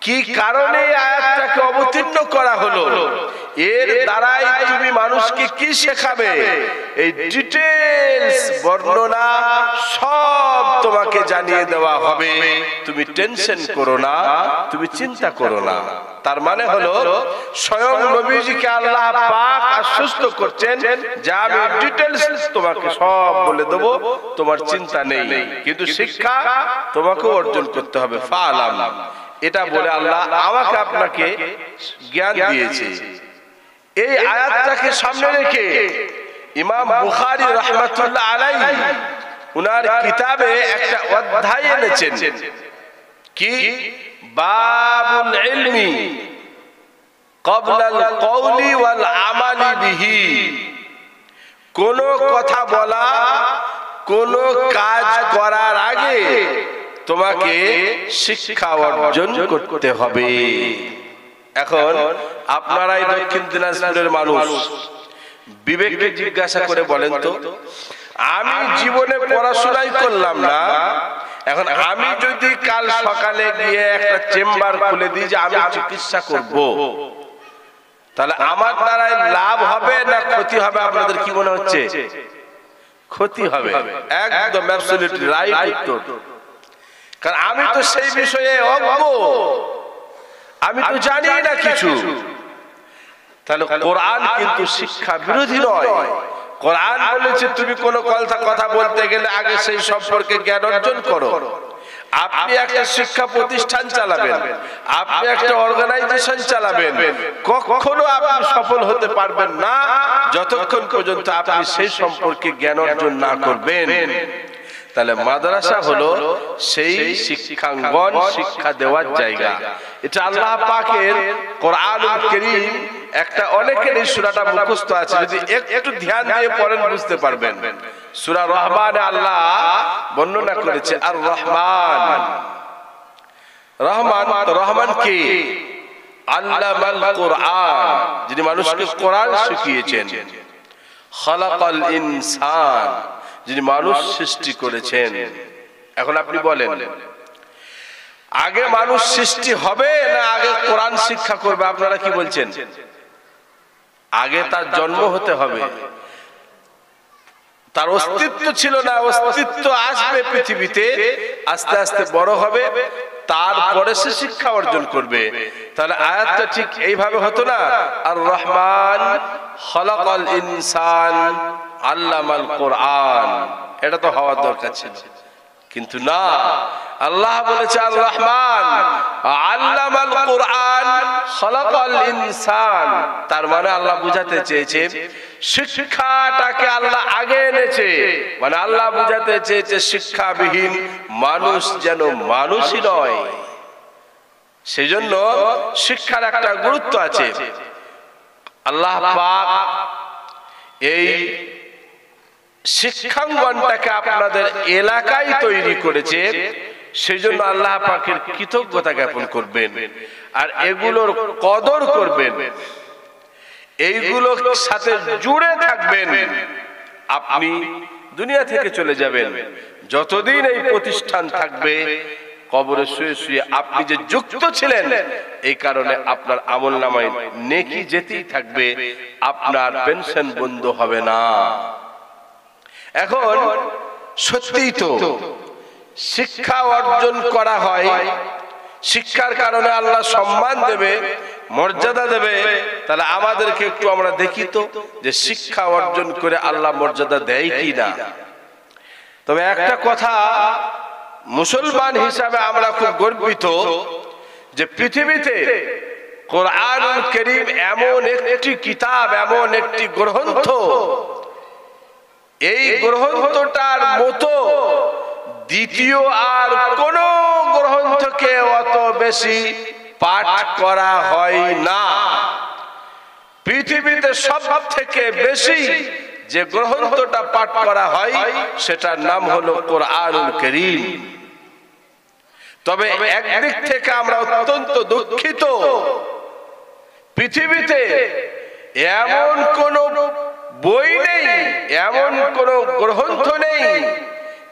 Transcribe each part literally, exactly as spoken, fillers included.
কি কারণে আয়াতটাকে অবতীর্ণ করা হলো, এর দ্বারাই তুমি মানুষকে কি শেখাবে, এই ডিটেইলস বর্ণনা সব তোমাকে জানিয়ে দেওয়া হবে। তুমি টেনশন করো না, তুমি চিন্তা করো না। তার মানে হলো স্বয়ং নবীজিকে আল্লাহ পাক আশ্বস্ত করছেন যে আমি ডিটেইলস তোমাকে সব বলে দেব, তোমার চিন্তা নেই, কিন্তু শিক্ষা তোমাকে অর্জন করতে হবে। ফালাম, এটা বলে আল্লাহ আমাকে আপনাকে জ্ঞান দিয়েছে। এই আয়াতটাকে সামনে রেখে ইমাম বুখারী রাহমাতুল্লাহ আলাইহি উনার কিতাবে একটা অধ্যায় এনেছেন, কি বাবুল ইলমি ক্বাবলাল কওলি ওয়াল আমালি বিহি। কোন কথা বলা, কোন কাজ করার আগে তোমাকে শিক্ষা অর্জন করতে হবে। এখন আপনারাই দক্ষিণ দিনাজপুরের মানুষ, বিবেককে জিজ্ঞাসা করে বলেন তো, আমি জীবনে পড়াশোনাই করলাম না, এখন আমি যদি কাল সকালে গিয়ে একটা চেম্বার খুলে দিই যে আমি চিকিৎসা করব, তাহলে আমার দ্বারাই লাভ হবে না ক্ষতি হবে? আপনাদের কি মনে হচ্ছে? ক্ষতি হবে। একদম অ্যাবসলিউটলি রাইট উত্তর। কারণ আমি তো সেই বিষয়ে অজ্ঞ, আমি তো জানি না কিছু। তাহলে কোরআন কিন্তু শিক্ষা বিরোধী নয়। কোরআন বলেছে তুমি কোন কথা বলতে গেলে আগে সেই সম্পর্কে জ্ঞান অর্জন করো। আপনি একটা শিক্ষা প্রতিষ্ঠান চালাবেন, আপনি একটা অর্গানাইজেশন চালাবেন, কখনো আপনি সফল হতে পারবেন না যতক্ষণ পর্যন্ত আপনি সেই সম্পর্কে জ্ঞান অর্জন না করবেন। তাহলে মাদ্রাসা হলো সেই শিক্ষাঙ্গন, শিক্ষা দেওয়ার জায়গা। এটা আল্লাহ পাকের কোরআনুল কারীম, একটা অনেকের এই সূরাটা মুখস্থ আছে, যদি একটু ধ্যান দিয়ে পড়েন বুঝতে পারবেন। সূরা রহমানে আল্লাহ বর্ণনা করেছে আর রহমান। রহমান, রহমান কে? আল্লামাল কোরআন, যিনি মানুষকে কোরআন শিখিয়েছেন। খালাকাল ইনসান, যিনি মানুষ সৃষ্টি করেছেন। এখন আপনি বলেন, আগে মানুষ সৃষ্টি হবে না আগে কোরআন শিক্ষা করবে? আপনারা কি বলছেন? আগে তার জন্ম হতে হবে, তার অস্তিত্ব ছিল না, অস্তিত্ব আসবে পৃথিবীতে, আস্তে আস্তে বড় হবে, তারপরে সে শিক্ষা অর্জন করবে। তাহলে আয়াতটা ঠিক এইভাবে হতো না, আর রহমান খালাকাল ইনসান আল্লামাল কোরআন, এটা তো হওয়ার দরকার ছিল, কিন্তু না। আল্লাহ বলেছে আর রহমান আল্লামাল কোরআন খালাকাল ইনসান। তার মানে আল্লাহ বুঝাতে চেয়েছে শিক্ষাটাকে আল্লাহ আগে এনেছে, মানে আল্লাহ বুঝাতে চেয়েছে শিক্ষাবিহীন মানুষ যেন মানুষই নয়। সেজন্য শিক্ষার একটা গুরুত্ব আছে। আল্লাহ পাক এই শিক্ষাঙ্গনটাকে আপনাদের এলাকায় তৈরি করেছে, সেই জন্য আল্লাহ পাকের কৃতজ্ঞতা জ্ঞাপন করবেন আর এগুলোর কদর করবেন, এইগুলোর সাথে জুড়ে থাকবেন। আপনি দুনিয়া থেকে চলে যাবেন, যতদিন এই প্রতিষ্ঠান থাকবে কবরে শুয়ে শুয়ে আপনি যে যুক্ত ছিলেন, এই কারণে আপনার আমলনামায় নেকি যেতেই থাকবে, আপনার পেনশন বন্ধ হবে না। এখন সত্যিই তো শিক্ষা অর্জন করা হয়, শিক্ষার কারণে আল্লাহ সম্মান দেবে, মর্যাদা দেবে। তাহলে আমাদেরকে একটু আমরা দেখি তো যে শিক্ষা অর্জন করে আল্লাহ মর্যাদা দেয় কি না। তবে একটা কথা, মুসলমান হিসাবে আমরা খুব গর্বিত যে পৃথিবীতে কোরআনুল কারীম এমন একটি কিতাব, এমন একটি গ্রন্থ, এই গ্রন্থটার মতো দ্বিতীয় আর কোন গ্রন্থকে অত বেশি পাঠ করা হয় না। পৃথিবীতে সব থেকে বেশি যে গ্রন্থটা পাঠ করা হয় সেটার নাম হলো কোরআনুল কারীম। তবে একদিক থেকে আমরা অত্যন্ত দুঃখিত, পৃথিবীতে এমন কোন বই নেই, এমন কোন গ্রন্থ নেই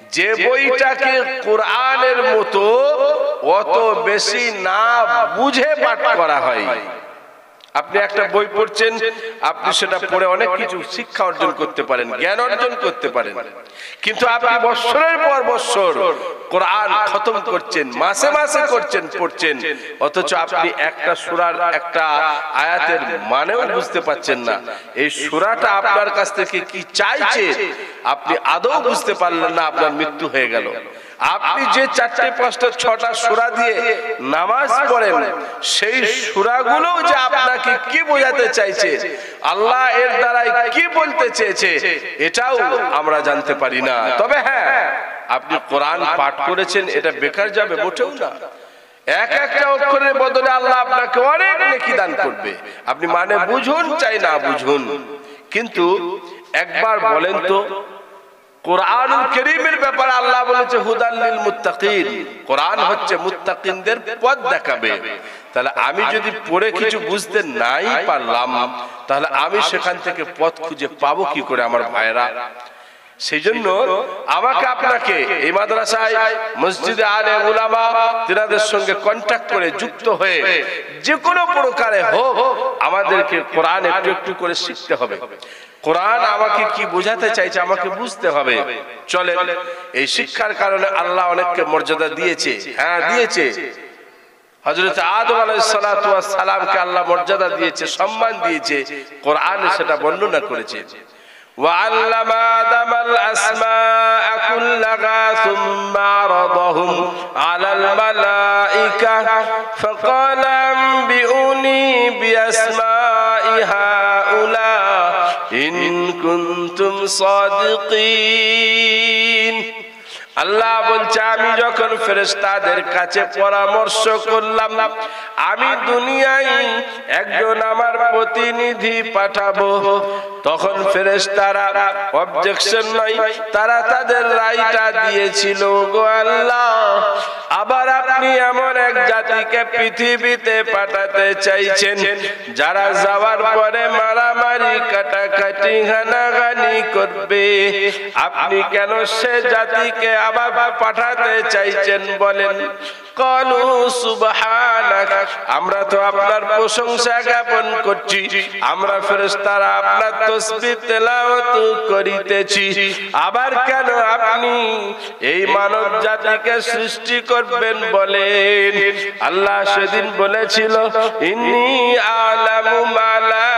যে বইটাকে কোরআনের মতো অত বেশি না বুঝে পাঠ করা হয়। আপনি একটা বই পড়ছেন, আপনি সেটা পড়ে অনেক কিছু শিক্ষা অর্জন করতে পারেন, জ্ঞান অর্জন করতে পারেন, কিন্তু আপনি বছরের পর বছর কোরআন খতম করছেন, মাসে মাসে করছেন, পড়ছেন, অথচ আপনি একটা সূরার একটা আয়াতের মানেও বুঝতে পারছেন না। এই সূরাটা আপনার কাছ থেকে কি চাইছে আপনি আদৌ বুঝতে পারলেন না, আপনার মৃত্যু হয়ে গেল। আপনি যে চারটে পাঁচটা ছটা সূরা দিয়ে নামাজ পড়েন, সেই সূরাগুলো যে আপনাকে কি বোঝাতে চাইছে, আল্লাহ এর দ্বারাই কি বলতে চেয়েছে, এটাও আমরা জানতে পারি না। তবে হ্যাঁ, আপনি কোরআন পাঠ করেছেন, এটা বেকার যাবে মোটেও না। এক একটা অক্ষরের বদলে আল্লাহ আপনাকে অনেক নেকি দান করবে। আপনি মানে বুঝুন চাই না বুঝুন, কিন্তু একবার বলেন তো, কোরআনুল কারীমের ব্যাপারে আল্লাহ বলেছে হুদাল লিল মুত্তাকিন, কোরআন হচ্ছে মুত্তাকিনদের পথ দেখাবে। তাহলে আমি যদি পড়ে কিছু বুঝতে নাই পারলাম, তাহলে আমি সেখান থেকে পথ খুঁজে পাবো কি করে আমার ভাইরা? সেই জন্য আমাকে আপনাকে এই মাদ্রাসায় মসজিদে আলে উলামা তিনাদের সঙ্গে কন্ট্যাক্ট করে যুক্ত হয়ে যে কোনো প্রকারে হোক আমাদেরকে কোরআন একটু একটু করে শিখতে হবে। কোরআন আমাকে কি বোঝাতে চাইছে আমাকে বুঝতে হবে। চলে, এই শিক্ষার কারণে আল্লাহ অনেককে মর্যাদা দিয়েছে। হ্যাঁ দিয়েছে, হযরত আদম আলাইহিস সালাতু ওয়াস সালামকে আল্লাহ মর্যাদা দিয়েছে, সম্মান দিয়েছে, কোরআনে সেটা বর্ণনা করেছে। وعلم آدم الأسماء كلها ثم عرضهم على الملائكة فقال أنبئوني بأسماء هؤلاء إن كنتم صادقين। আল্লাহ বলছে, আমি যখন ফেরেশতাদের কাছে পরামর্শ করলাম আমি দুনিয়ায় একজন আমার প্রতিনিধি পাঠাবো, তখন ফেরেশতারা অবজেকশন নাই, তারা তাদের রায়টা দিয়েছিল, গো আল্লাহ আবার আপনি এমন এক জাতিকে পৃথিবীতে পাঠাতে চাইছেন যারা যাওয়ার পরে মারামারি কাটাকাটি হানাহানি করবে, আপনি কেন সে জাতিকে আবার পাঠাতে চাইছেন বলেন? ক্বালু সুবহানাক, আমরা তো আপনার প্রশংসা জ্ঞাপন করছি, আমরা ফেরেশতারা আপনার তাসবিহ তেলাওয়াত করিতেছি, আবার কেন আপনি এই মানব জাতিকে সৃষ্টি করবেন বলেন? আল্লাহ সেদিন বলেছিল, ইন্নী আ'লামু মা লা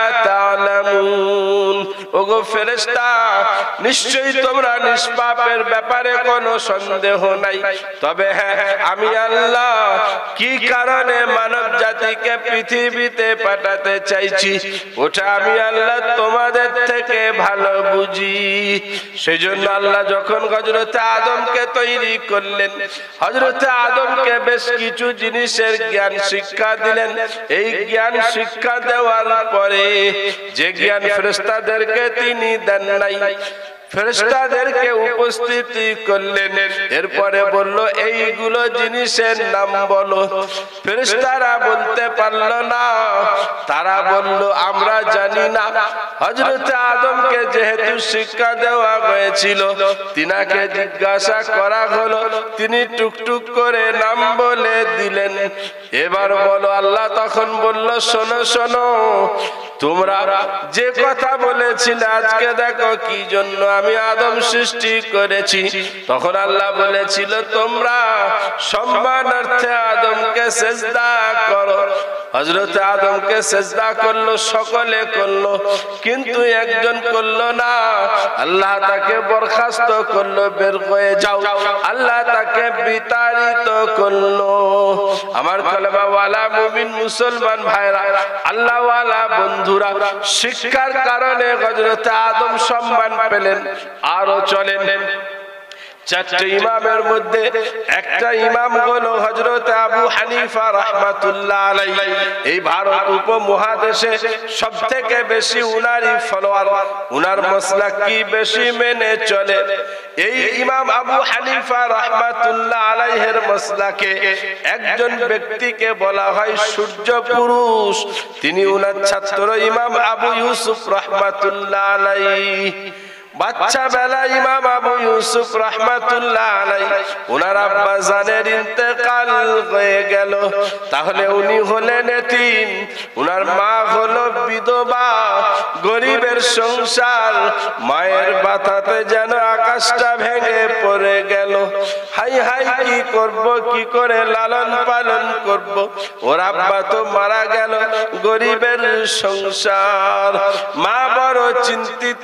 তা'লামুন। ওগো ফেরেশতা, নিশ্চয়ই তোমরা নিষ্পাপের ব্যাপারে কোনো সন্দেহ নাই, তবে হ্যাঁ আমি আল্লাহ কি কারণে মানব জাতিকে পৃথিবীতে পাঠাতে চাইছি ওটা আমি আল্লাহ তোমাদের থেকে ভালো বুঝি। সেজন্য আল্লাহ যখন হযরত আদমকে তৈরি করলেন, হযরত আদমকে বেশ কিছু জিনিসের জ্ঞান শিক্ষা দিলেন। এই জ্ঞান শিক্ষা দেওয়ার পরে যে জ্ঞান ফেরেশতাদেরকে তিনি দেন নাই, ফেরেশতাদেরকে উপস্থিতি করলেন, এরপরে বলল এইগুলো জিনিসের নাম বলো। ফেরেশতারা বলতে পারল না, তারা বলল আমরা জানি না। হযরত আদমকে যেহেতু শিক্ষা দেওয়া হয়েছিল, তিনাকে জিজ্ঞাসা করা হলো, তিনি টুকটুক করে নাম বলে দিলেন। এবার বলো, আল্লাহ তখন বলল, শোনো শোনো, তোমরা যে কথা বলেছিলে আজকে দেখো কি জন্য আমি আদম সৃষ্টি করেছি। তখন আল্লাহ বলেছিল, তোমরা সম্মানার্থে আদমকে সেজদা করো। হযরত আদমকে সেজদা করলো, সকলে করলো, কিন্তু একজন করলো না। আল্লাহ তাকে বরখাস্ত করলো, বের হয়ে যাও। আল্লাহ তাকে বিতাড়িত করলো। আমার কলেমা ওয়ালা মুমিন মুসলমান ভাইরা, আল্লাহ ওয়ালা বন্ধুরা, শিক্ষার কারণে হযরত আদম সম্মান পেলেন। আরো চলেন, চারটি ইমামের মধ্যে একটা ইমাম হলো হযরত আবু হানিফা রাহমাতুল্লাহ আলাইহি। এই ভারত উপমহাদেশে সবথেকে বেশি উনারই ফলোয়ার, উনার মাসলাক কি বেশি মেনে চলে। এই ইমাম আবু হানিফা রাহমাতুল্লাহ আলাইহির মাসলাকে একজন ব্যক্তিকে বলা হয় সূর্য পুরুষ। তিনি উনার ছাত্র ইমাম আবু ইউসুফ রাহমাতুল্লাহ আলাইহি। বাচ্চা বেলা ইমাম আবু ইউসুফ রাহমাতুল্লাহ আলাইহি ওনার আব্বা জানের ইন্তেকাল হয়ে গেল। তাহলে উনি হলেন এতিম, উনার মা হলো বিধবা। গরিবের সংসার, মায়ের বাতাতে যেন আকাশটা ভেঙে পড়ে গেল। হাই হাই কি করব, কি করে লালন পালন করব? ওর আব্বা তো মারা গেল। গরিবের সংসার, মা বড় চিন্তিত।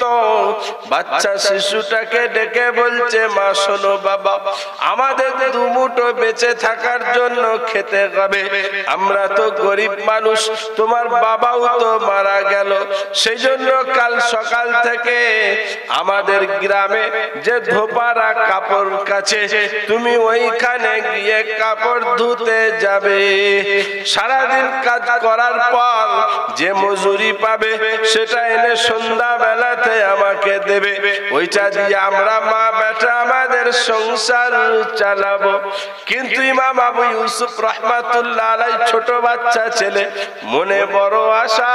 বাচ্চা শিশুটাকে ডেকে বলছে, মা শোনো বাবা, আমাদের দুমুঠো বেঁচে থাকার জন্য খেতে হবে। আমরা তো গরিব মানুষ, তোমার বাবাও তো মারা গেল। সেই জন্য কাল সকাল থেকে আমাদের গ্রামে যে ধোপারা কাপড় কাছে, তুমি ওইখানে গিয়ে কাপড় ধুতে যাবে। সারাদিন কাজ করার পর যে মজুরি পাবে সেটা এনে সন্ধ্যা বেলাতে আমাকে দেবে। ওইটা দিয়ে আমরা মা বেটা আমাদের সংসার চালাবো। কিন্তু ইমাম আবু ইউসুফ রাহমাতুল্লাহ আলাইহি ছোট বাচ্চা ছেলে, মনে বড় আশা,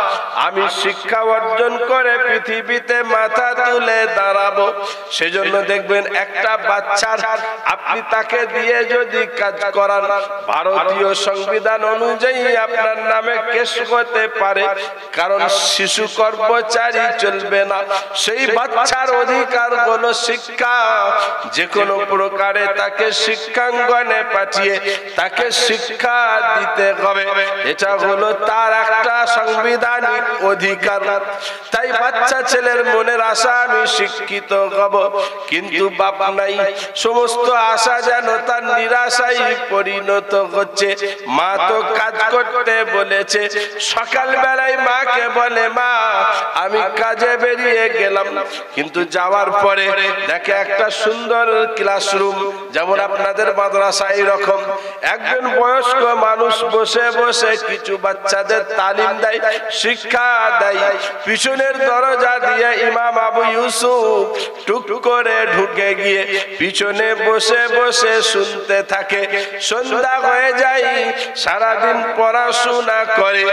আমি শিক্ষা অর্জন করে পৃথিবীতে মাথা তুলে দাঁড়াবো। সেজন্য দেখবেন একটা বাচ্চার আপনি তাকে দিয়ে যদি কাজ করান, ভারতীয় সংবিধান অনুযায়ী আপনার নামে কেস হতে পারে, কারণ শিশু কর্মচারী চলবে না। সেই বাচ্চার অধিকার হলো শিক্ষা। যে কোনো প্রকারে তাকে শিক্ষাঙ্গনে পাঠিয়ে তাকে শিক্ষা দিতে হবে, এটা হলো তার একটা সাংবিধানিক অধিকার। তাই বাচ্চা ছেলের মনের আশা আমি শিক্ষিত হব, কিন্তু বাপ নাই। সমস্ত আশা যেন তার নিরাশায় পরিণত হচ্ছে। মা তো কাজ করতে বলেছে। সকাল বেলায় মাকে বলে, মা আমি কাজে বেরিয়ে গেলাম, কিন্তু যাওয়ার পরে দেখে একটা সুন্দর ক্লাসরুম, যেমন আপনাদের মাদ্রাসায় এরকম একজন বয়স্ক মানুষ বসে বসে কিছু বাচ্চাদের তালিম দেয়, শিক্ষা দেয়। পিছনের দরজা দিয়ে ইমাম আবু ইউসুফ টুক করে ঢুকে গিয়ে পিছনে বসে বসে শুনতে থাকে। সন্ধ্যা হয়ে যায়, সারাদিন পড়াশোনা করে।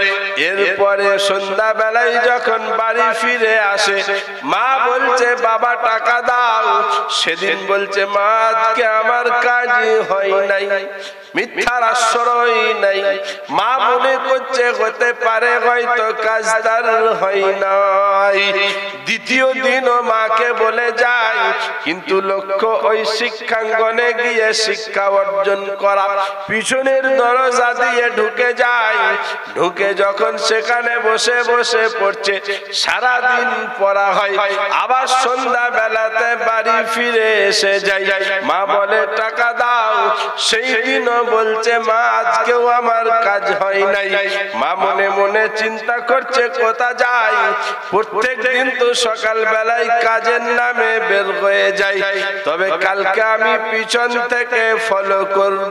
এরপরে সন্ধ্যা বেলায় যখন বাড়ি ফিরে আসে, মা বলছে, বাবা টাকা দাও। সেদিন বলছে, মা আজকে আমার কাজ হয় নাই, মিথ্যার আশ্রয় নাই। মা মনে করছে হতে পারে হয়তো কাজ তার হয় নাই। দ্বিতীয় দিনও মাকে বলে যায়, কিন্তু লক্ষ্য ওই শিক্ষাঙ্গনে গিয়ে শিক্ষা অর্জন করা। পিছনের দরজা দিয়ে ঢুকে যায়। ঢুকে যখন সেখানে বসে বসে পড়ছে, সারাদিন পড়া হয়। আবার সন্ধ্যা বেলাতে বাড়ি ফিরে এসে যায়। মা বলে, টাকা দাও। সেই দিনও বলছে, মা আজকেও আমার কাজ হয় নাই। মা মনে মনে চিন্তা করছে, কোথা যায়? প্রত্যেক দিন তো সকাল বেলায় কাজের নামে বের হয়ে যায়, তবে কালকে আমি পিছন থেকে ফলো করব।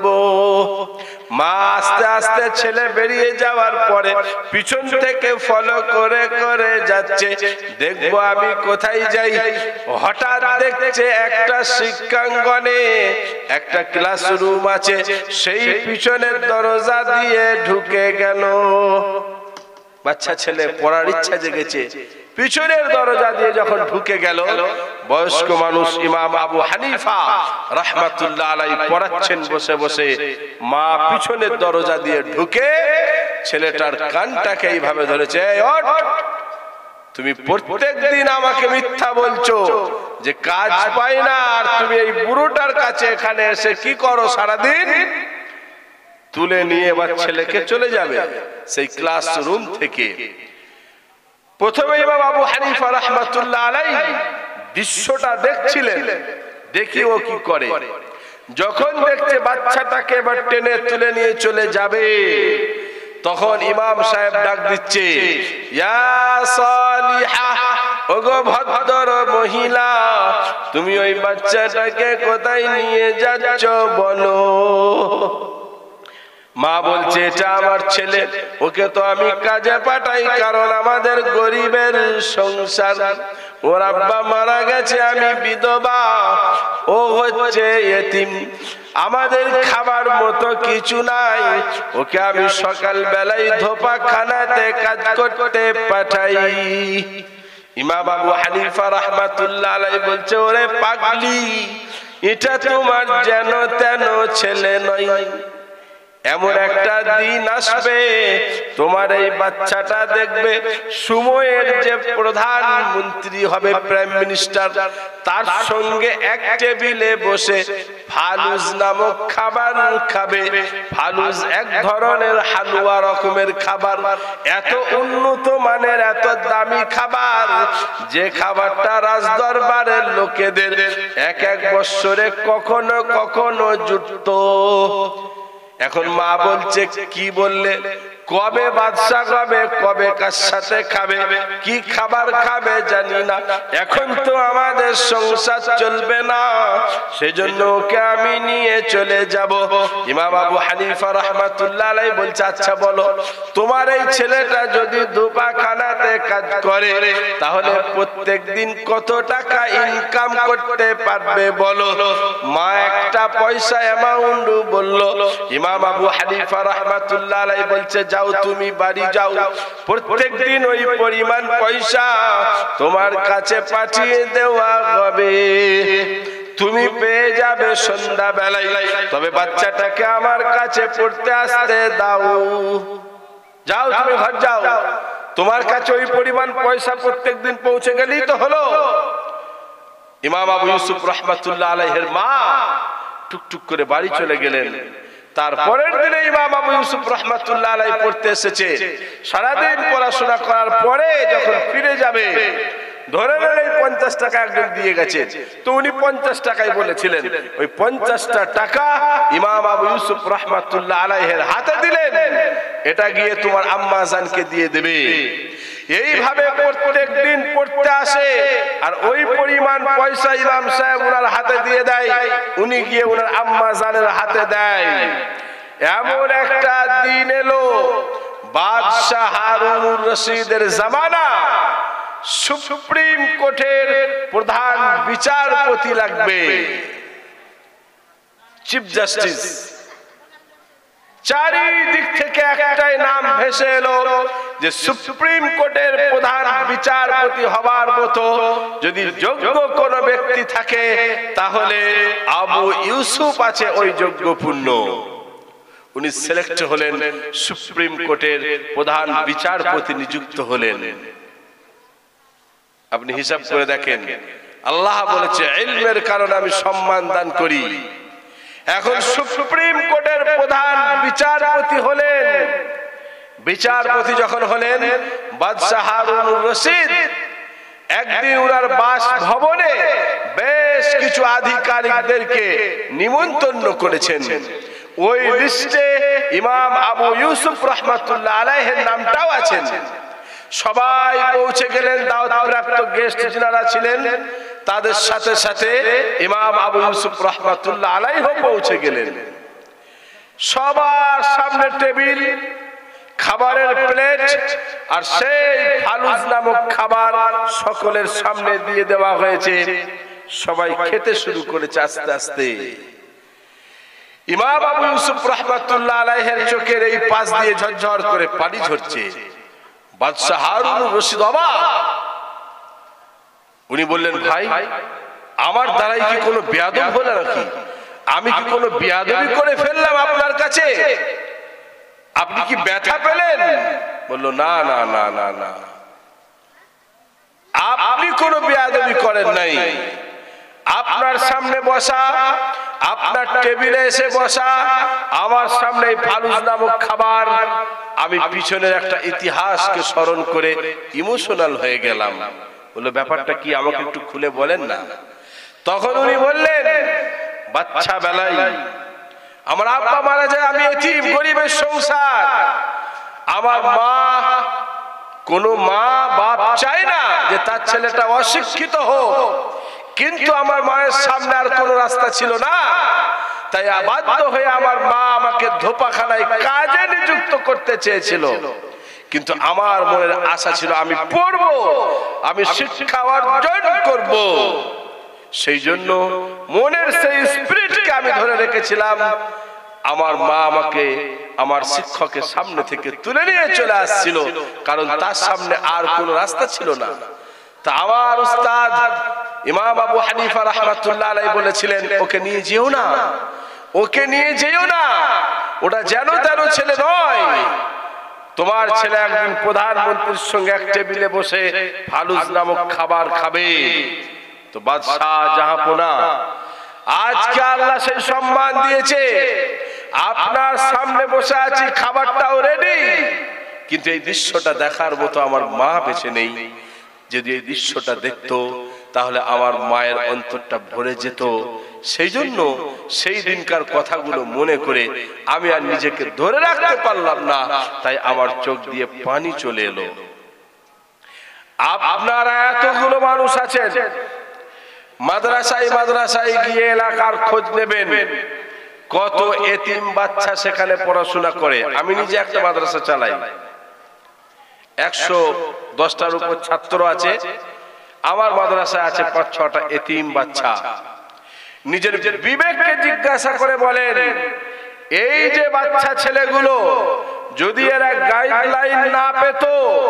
মা আস্তে আস্তে ছেলে বেরিয়ে যাওয়ার পরে পিছন থেকে ফলো করে করে যাচ্ছে, দেখবো আমি কোথায় যাই। হঠাৎ দেখছে একটা শিক্ষাঙ্গনে একটা ক্লাসরুম আছে, সেই পিছনের দরজা দিয়ে ঢুকে গেল। বাচ্চা ছেলে পড়ার ইচ্ছা জেগেছে, পিছনের দরজা দিয়ে যখন ঢুকে গেল, বয়স্ক মানুষ ইমাম আবু হানিফা রাহমাতুল্লাহ আলাইহি পড়াচ্ছেন বসে বসে। মা পিছনের দরজা দিয়ে ঢুকে ছেলেটার কানটাকে এইভাবে ধরেছে, তুমি প্রত্যেক দিন আমাকে মিথ্যা বলছো যে কাজ পাই না, আর তুমি এই বুড়োটার কাছে এখানে এসে কি করো সারাদিন? তুলে নিয়ে এবার ছেলেকে চলে যাবে সেই ক্লাসরুম থেকে। প্রথমে ইমাম আবু হানিফা রাহমাতুল্লাহ আলাইহি দৃশ্যটা দেখছিলেন, দেখি ও কি করে। যখন দেখছে বাচ্চাটাকে এবার টেনে তুলে নিয়ে চলে যাবে, তখন ইমাম সাহেব ডাক দিচ্ছে, ইয়া সালিহা, ওগো ভদ্র মহিলা, তুমি ওই বাচ্চাটাকে কোথায় নিয়ে যাচ্ছ বলো। মা বলছে, এটা আমার ছেলে, ওকে তো আমি কাজে পাঠাই, কারণ আমাদের গরিবের সংসার, ওর আব্বা মারা গেছে, আমি বিধবা, ও হচ্ছে এতিম, আমাদের খাবার মতো কিছু নাই, ওকে আমি সকাল বেলায় ধোপা খানাতে কাজ করতে পাঠাই। ইমাম আবু হানিফা রাহমাতুল্লাহ আলাইহি বলছে, ওরে পাগলি, এটা তোমার যেন তেন ছেলে নয়। এমন একটা দিন আসবে তোমার এই বাচ্চাটা দেখবে সময়ের যে প্রধানমন্ত্রী হবে, প্রাইম মিনিস্টার, তার সঙ্গে এক টেবিলে বসে ফালুস নামক খাবার খাবে। ফালুস এক ধরনের হালুয়া রকমের খাবার, এত উন্নত মানের, এত দামি খাবার, যে খাবারটা রাজদরবারের লোকেদের এক এক বছরে কখনো কখনো জুটতো। এখন মা বলছে, কি বললে? কবে বাদশা খাবে, কবে কার সাথে খাবে, কি খাবার খাবে জানি না, এখন তো আমাদের সংসার চলবে না, সেজন্য ওকে আমি নিয়ে চলে যাব। ইমাম আবু হানিফা রাহমাতুল্লাহ আলাইহি বলছে, আচ্ছা বলো, তোমার এই ছেলেটা যদি দুপা খানাতে কাজ করে তাহলে প্রত্যেক দিন কত টাকা ইনকাম করতে পারবে বলো। মা একটা পয়সা অ্যামাউন্ট বলল। ইমাম আবু হানিফা রাহমাতুল্লাহ আলাইহি বলছে, যাও তুমি বাড়ি যাও, প্রত্যেক দিন ওই পরিমাণ পয়সা তোমার কাছে পাঠিয়ে দেওয়া হবে, তুমি পেয়ে যাবে সন্ধ্যা বেলায়। তবে বাচ্চাটাকে আমার কাছে পড়তে আসতে দাও। যাও তুমি ঘর যাও, তোমার কাছে ওই পরিমাণ পয়সা প্রত্যেক দিন পৌঁছে গেলেই তো হলো। ইমাম আবু ইউসুফ রাহমাতুল্লাহ আলাইহির মা টুকটুক করে বাড়ি চলে গেলেন। তারপরের দিনে ইমাম আবু ইউসুফ রাহমাতুল্লাহ আলাইহি পড়তে এসেছে। সারাদিন পড়াশোনা করার পরে যখন ফিরে যাবে, ধরে নেন এই পঞ্চাশ টাকা একজন দিয়ে গেছে, তো উনি পঞ্চাশ টাকাই বলেছিলেন, ওই পঞ্চাশটা টাকা ইমাম আবু ইউসুফ রাহমাতুল্লাহ আলাইহির হাতে দিলেন, এটা গিয়ে তোমার আম্মা জানকে দিয়ে দেবে। এইভাবে প্রত্যেক দিন পড়তে আসে, আর ওই পরিমাণ পয়সা ইমাম সাহেব ওনার হাতে দিয়ে দেয়, উনি গিয়ে ওনার আম্মা জানের হাতে দেয়। এমন একটা দিন এলো, বাদশাহ হারুনুর রশিদের জামানা, সুপ্রিম কোর্টের প্রধান বিচারপতি লাগবে, চিফ জাস্টিস। চারিদিক থেকে একটাই নাম ভেসে এলো যে সুপ্রিম কোর্টের প্রধান বিচারপতি হবার মতো যদি যোগ্য কোন ব্যক্তি থাকে তাহলে আবু ইউসুফ আছে ওই যোগ্যপূর্ণ। উনি সিলেক্ট হলেন, সুপ্রিম কোর্টের প্রধান বিচারপতি নিযুক্ত হলেন। আপনি হিসাব করে দেখেন, আল্লাহ বলেছে ইলমের কারণে আমি সম্মান দান করি। এখন সুপ্রিম কোর্টের প্রধান বিচারপতি হলেন। বিচারপতি যখন হলেন, বাদশাহ হারুনুর রশিদ একদিন উনার বাসভবনে বেশ কিছু আধিকারিকদেরকে নিমন্ত্রণ করেছেন। ওই লিস্টে ইমাম আবু ইউসুফ রাহমাতুল্লাহ আলাইহির নামটাও আছেন। সবাই পৌঁছে গেলেন, দাওয়াতপ্রাপ্ত গেস্ট যারা ছিলেন তাদের সাথে সাথে ইমাম আবু ইউসুফ রাহমাতুল্লাহ আলাইহিও পৌঁছে গেলেন। সবার সামনে টেবিল, খাবারের প্লেট, আর সেই ফালুস নামক খাবার সকলের সামনে দিয়ে দেওয়া হয়েছে। সবাই খেতে শুরু করেছে আস্তে আস্তে। ইমাম আবু ইউসুফ রাহমাতুল্লাহ আলাইহির চোখের এই পাশ দিয়ে ঝরঝর করে পানি ঝরছে। বাদশাহ হারুনুর রশিদ অবাক। উনি বললেন, ভাই, আমার দ্বারাই কি কোনো বেয়াদব হলো নাকি? আমি কি কোনো বেয়াদবি করে ফেললাম আপনার কাছে? আপনি কি ব্যথা পেলেন? বললো, না না না না না, আপনি কোনো বেয়াদবি করেন নাই। আপনার সামনে বসা, আপনার টেবিলে এসে বসা, আমার সামনে ফালুস নামক খাবার, আমি পিছনের একটা ইতিহাসকে স্মরণ করে ইমোশনাল হয়ে গেলাম। বললো, ব্যাপারটা কি, আমাকে একটু খুলে বলেন না। তখন উনি বললেন, বাচ্চা বেলায় আমার আব্বা মারা যায়, আমি এতিম, গরিবের সংসার। আমার মা, কোন মা বাপ চায় না যে তার ছেলেটা অশিক্ষিত হোক, কিন্তু আমার মায়ের সামনে আর কোনো রাস্তা ছিল না, তাই বাধ্য হয়ে আমার মা আমাকে ধোপাখানায় কাজে নিযুক্ত করতে চেয়েছিল। কিন্তু আমার মনের আশা ছিল আমি পড়বো, আমি শিক্ষা অর্জন করব। সেই জন্য মনের সেই স্পিরিটকে আমি ধরে রেখেছিলাম। আমার মা আমাকে আমার শিক্ষকের সামনে থেকে তুলে নিয়ে চলে আসছিল, কারণ তার সামনে আর কোনো রাস্তা ছিল না। তা আমার উস্তাদ ইমাম আবু হানিফা রাহমাতুল্লাহ আলাইহি বলেছিলেন, ওকে নিয়ে যেও না, ওকে নিয়ে যেও না, ওটা যেন তেন ছেলে নয়। তোমার ছেলে একদিন প্রধানমন্ত্রীর সঙ্গে এক টেবিলে বসে ফালুস নামক খাবার খাবে। তো বাদশাহ জাহাপনা, আজকে আল্লাহ সেই সম্মান দিয়েছে, আপনার সামনে বসে আছি, খাবারটাও রেডি, কিন্তু এই দৃশ্যটা দেখার মতো আমার মা বেঁচে নেই। যদি এই দৃশ্যটা দেখতো তাহলে আমার মায়ের অন্তরটা ভরে যেত। সেই জন্য সেই দিনকার কথাগুলো মনে করে আমি আর নিজেকে ধরে রাখতে পারলাম না, তাই আমার চোখ দিয়ে পানি চলে এলো। আপনারা এতগুলো মানুষ আছেন, মাদ্রাসায় মাদ্রাসায় গিয়ে এলাকার খোঁজ নেবেন, কত এতিম বাচ্চা সেখানে পড়াশোনা করে। আমি নিজে একটা মাদ্রাসা চালাই, একশো দশটার উপর ছাত্র আছে। আমার মাদ্রাসায় আছে পাঁচ ছটা এতিম বাচ্চা। নিজের বিবেককে জিজ্ঞাসা করে বলেন, এই যে বাচ্চা ছেলেগুলো যদি এরা গাইডলাইন না পেত,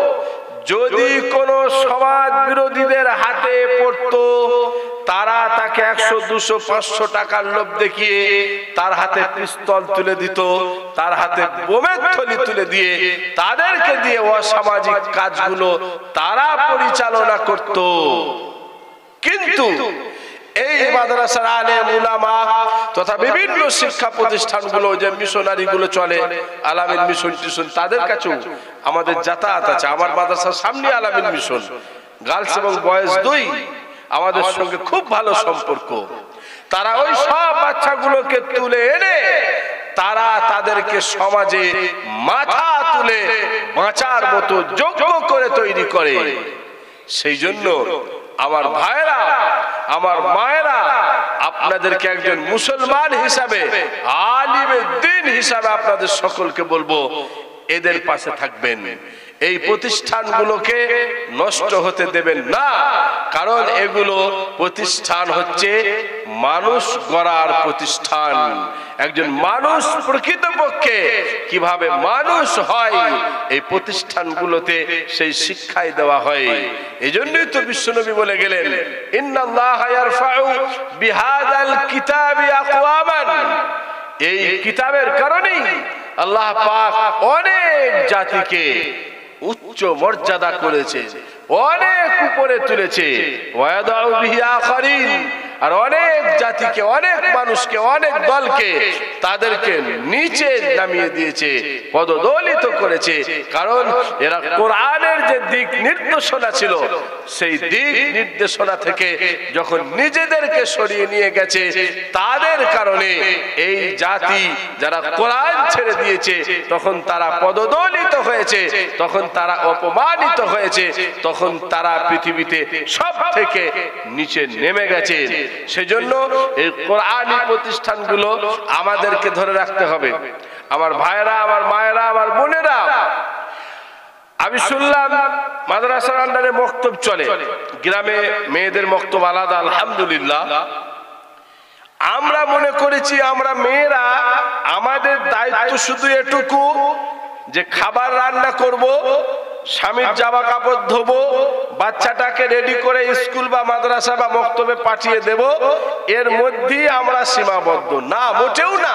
যদি কোন সমাজ বিরোধীদের হাতে পড়তো, তারা তাকে একশো দুশো পাঁচশো টাকার লোভ দেখিয়ে তার হাতে পিস্তল তুলে দিত, তার হাতে বোমের থলি তুলে দিয়ে তাদেরকে দিয়ে অসামাজিক কাজগুলো তারা পরিচালনা করত। কিন্তু এই মাদ্রাসার আলেম উলামা তথা বিভিন্ন শিক্ষা প্রতিষ্ঠানগুলো, যে মিশনারি গুলো চলে, আলামিন মিশন টিশন, তাদের কাছেও আমাদের যাতায়াত আছে। আমার মাদ্রাসার সামনে আলামিন মিশন, গার্লস এবং বয়েজ দুই, আমাদের সঙ্গে খুব ভালো সম্পর্ক। তারা ওই সব বাচ্চাগুলোকে তুলে এনে তারা তাদেরকে সমাজে মাথা তুলে বাঁচার মতো যোগ্য করে তৈরি করে। সেই জন্য আমার ভাইরা, আমার মায়েরা, আপনাদেরকে একজন মুসলমান হিসাবে, আলিমে দ্বীন হিসাবে আপনাদের সকলকে বলবো, এদের পাশে থাকবেন। এই প্রতিষ্ঠানগুলোকে নষ্ট হতে দেবেন না, কারণ এগুলো প্রতিষ্ঠান হচ্ছে মানুষ গড়ার প্রতিষ্ঠান। একজন মানুষ প্রকৃতপক্ষে কিভাবে মানুষ হয়, এই প্রতিষ্ঠানগুলোতে সেই শিক্ষাই দেওয়া হয়। এজন্যই তো বিশ্বনবী বলে গেলেন, ইন্নাল্লাহা ইয়ারফাউ বিহাযাল কিতাবি আকওয়ামান, এই কিতাবের কারণেই আল্লাহ পাক অনেক জাতিকে উচ্চ মর্যাদা করেছে, অনেক উপরে তুলেছে, ওয়াদাউ বিহি আখারিন, আর অনেক জাতিকে, অনেক মানুষকে, অনেক দলকে তাদেরকে নিচে নামিয়ে দিয়েছে, পদদলিত করেছে। কারণ এরা কোরআনের যে দিক নির্দেশনা ছিল, সেই দিক নির্দেশনা থেকে যখন নিজেদেরকে সরিয়ে নিয়ে গেছে, তাদের কারণে এই জাতি যারা কোরআন ছেড়ে দিয়েছে, তখন তারা পদদলিত হয়েছে, তখন তারা অপমানিত হয়েছে, তখন তারা পৃথিবীতে সব থেকে নিচে নেমে গেছে। সেজন্য এই কোরআনী প্রতিষ্ঠানগুলো আমাদেরকে ধরে রাখতে হবে। আমার ভাইরা, আমার মায়েরা, আমার বোনেরা, আমি শুনলাম মাদ্রাসার আন্ডারে মক্তব চলে, গ্রামে মেয়েদের মক্তব আলাদা। আলহামদুলিল্লাহ, আমরা মনে করেছি আমরা মেয়েরা আমাদের দায়িত্ব শুধু এটুকু যে খাবার রান্না করব, স্বামীর জামা কাপড় ধোবো, বাচ্চাটাকে রেডি করে স্কুল বা মাদ্রাসা বা মক্তবে পাঠিয়ে দেব, এর মধ্যেই আমরা সীমাবদ্ধ না, মোটেও না।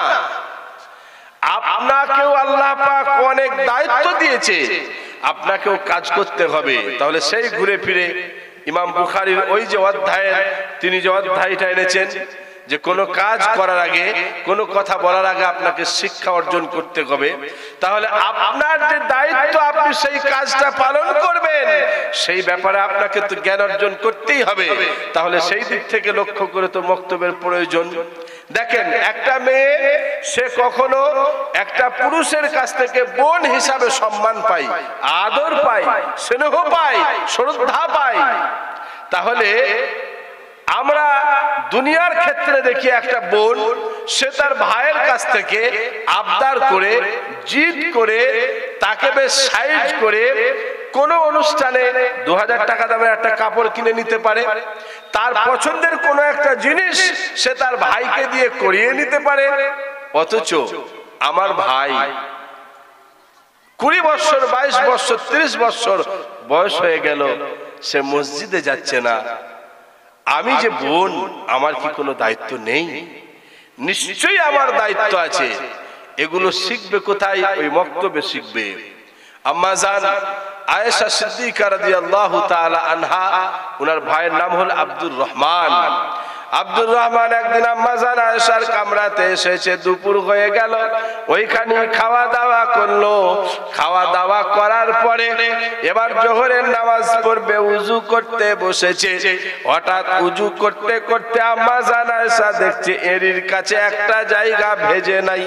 আপনাকেও আল্লাহ পাক অনেক দায়িত্ব দিয়েছে, আপনাকেও কাজ করতে হবে। তাহলে সেই ঘুরে ফিরে ইমাম বুখারীর ওই যে অধ্যায়ের, তিনি যে অধ্যায়টা এনেছেন, যে কোনো কাজ করার আগে, কোনো কথা বলার আগে আপনাকে শিক্ষা অর্জন করতে হবে। তাহলে আপনার যে দায়িত্ব, আপনি সেই কাজটা পালন করবেন, সেই ব্যাপারে আপনাকে তো জ্ঞান অর্জন করতেই হবে। তাহলে সেই দিক থেকে লক্ষ্য করে তো মক্তবের প্রয়োজন। দেখেন, একটা মেয়ে সে কখনো একটা পুরুষের কাছ থেকে বোন হিসাবে সম্মান পায়, আদর পায়, স্নেহ পায়, শ্রদ্ধা পায়। তাহলে আমরা দুনিয়ার ক্ষেত্রে দেখি একটা বোন, সে তার ভাইয়ের কাছ থেকে আবদার করে, জিদ করে, তাকে বেশ সাইজ করে কোন অনুষ্ঠানে দু হাজার টাকা দামের একটা কাপড় কিনে নিতে পারে, তার পছন্দের কোন একটা জিনিস সে তার ভাইকে দিয়ে করিয়ে নিতে পারে। অথচ আমার ভাই কুড়ি বছর, বাইশ বছর, ত্রিশ বছর বয়স হয়ে গেল, সে মসজিদে যাচ্ছে না, আমি যে বোন আমার কি কোনো দায়িত্ব নেই? নিশ্চয়ই আমার দায়িত্ব আছে। এগুলো শিখবে কোথায়? ওই মক্তবে শিখবে। আম্মা জান আয়েশা সিদ্দিকা রাদিয়াল্লাহু তাআলা আনহা, ওনার ভাইয়ের নাম হল আব্দুর রহমান। আব্দুর রহমান একদিন আম্মা জান আয়েশার কামরাতে এসেছে, দুপুর হয়ে গেল, ওইখানে খাওয়া দাওয়া করলো। খাওয়া দাওয়া করার পরে এবার জোহরের নামাজ পড়বে, উজু করতে বসেছে। হঠাৎ উজু করতে করতে আম্মা জান আয়েশা দেখছে এরির কাছে একটা জায়গা ভেজে নাই।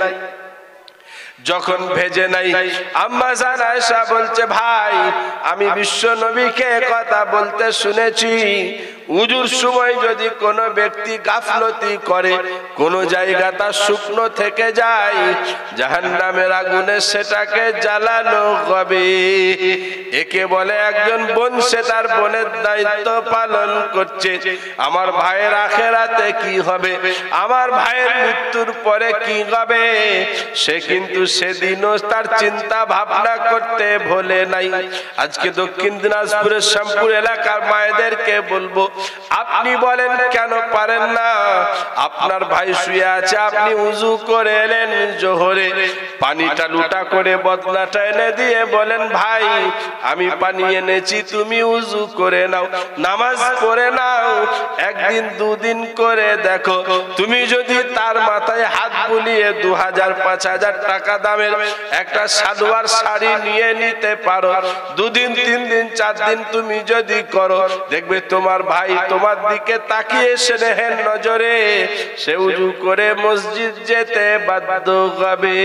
যখন ভেজে নাই, আম্মা জান আয়েশা বলছে, ভাই আমি বিশ্ব নবীকে কথা বলতে শুনেছি, উজুর সময় যদি কোনো ব্যক্তি গাফলতি করে, কোন জায়গা তার শুকনো থেকে যায়, জাহান্নামের আগুনে সেটাকে জ্বালানো হবে। একে বলে একজন বোন, সে তার বোনের দায়িত্ব পালন করছে। আমার ভাইয়ের আখেরাতে কি হবে, আমার ভাইয়ের মৃত্যুর পরে কি হবে, সে কিন্তু সেদিনও তার চিন্তা ভাবনা করতে ভোলে নাই। আজকে দক্ষিণ দিনাজপুরের শ্যামপুর এলাকার মায়েদেরকে বলবো, আপনি বলেন কেন পারেন না? আপনার ভাই শুয়ে আছে, আপনি উজু করে এলেন জোহরে, পানিটা লুটা করে বদনাটা এনে দিয়ে বলেন, ভাই আমি পানি এনেছি, তুমি উজু করে নাও, নামাজ পড়ে নাও। একদিন দুদিন করে দেখো, তুমি যদি তার মাথায় হাত বুলিয়ে দু হাজার পাঁচ হাজার টাকা দামের একটা সালোয়ার শাড়ি নিয়ে নিতে পারো, দুদিন তিন দিন চার দিন তুমি যদি করো, দেখবে তোমার ভাই তোমার দিকে তাকিয়ে স্নেহের নজরে সে উজু করে মসজিদ যেতে বাধ্য হবে।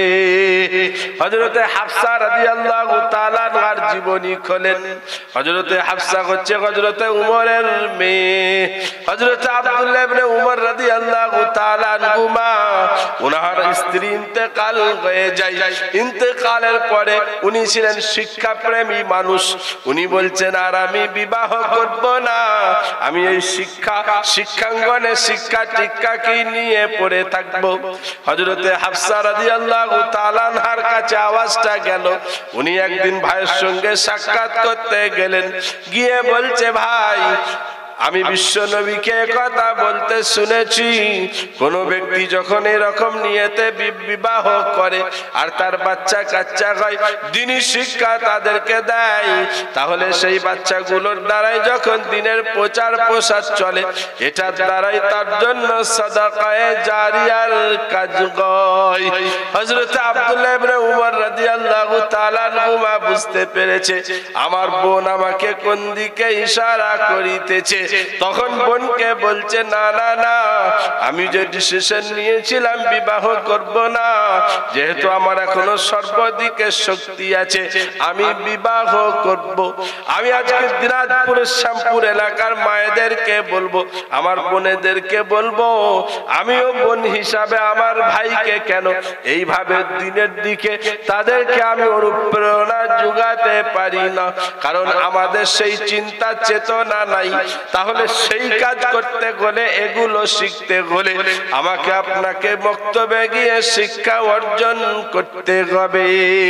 হযরতে হাফসা রাদিয়াল্লাহু তাআলা আনহার জীবনী খোলেন। হযরতে হাফসা হচ্ছে হযরতে উমরের মেয়ে। হযরতে আব্দুল্লাহ ইবনে উমর রাদিয়াল্লাহু তাআলা আনহুমা, ওনার স্ত্রী ইন্তেকাল হয়ে যায়। ইন্তেকালের পরে উনি ছিলেন শিক্ষাপ্রেমী মানুষ। উনি বলছেন, আর আমি বিবাহ করব না, আমি এই শিক্ষা শিক্ষাঙ্গনে শিক্ষা টিক্কাকে নিয়ে পড়ে থাকবো। হযরতে হাফসা রাদিয়াল্লাহু তাআলা আনহার কাছে আওয়াজটা গেল। উনি একদিন ভাইয়ের সঙ্গে সাক্ষাৎ করতে গেলেন, গিয়ে বলছে, ভাই আমি বিশ্ব নবীকে কথা বলতে শুনেছি, কোন ব্যক্তি যখন এরকম নিয়তে বিবাহ করে আর তার বাচ্চা কাচ্চা হয়, দ্বীনি শিক্ষা তাদেরকে দেয়, তাহলে সেই বাচ্চাগুলোর দ্বারাই যখন দ্বীনের প্রচার প্রসার চলে, এটার দ্বারাই তার জন্য সাদাকায়ে জারিয়ার কাজ হয়। হযরত আব্দুল্লাহ ইবনে উমর রাদিয়াল্লাহু তাআলা আনহুমা বুঝতে পেরেছে আমার বোন আমাকে কোন দিকে ইশারা করিতেছে। তখন বোনকে বলছে, না না না, আমি যে ডিসিশন নিয়েছিলাম বিবাহ করব না, যেহেতু আমার এখনো সর্বদিকে শক্তি আছে, আমি বিবাহ করব। আমি আজকে দিনাজপুরের শ্যামপুর এলাকার মায়েদেরকে বলবো, আমার বোনেদেরকে বলবো, আমিও বোন হিসাবে আমার ভাইকে কেন এইভাবে দিনের দিকে তাদেরকে আমি অনুপ্রেরণা যোগাতে পারি না? কারণ আমাদের সেই চিন্তা চেতনা নাই। তাহলে সেই কাজ করতে গেলে, এগুলো শিখতে হলে আমাকে আপনাকে বক্তব্যে গিয়ে শিক্ষা অর্জন করতে হবে।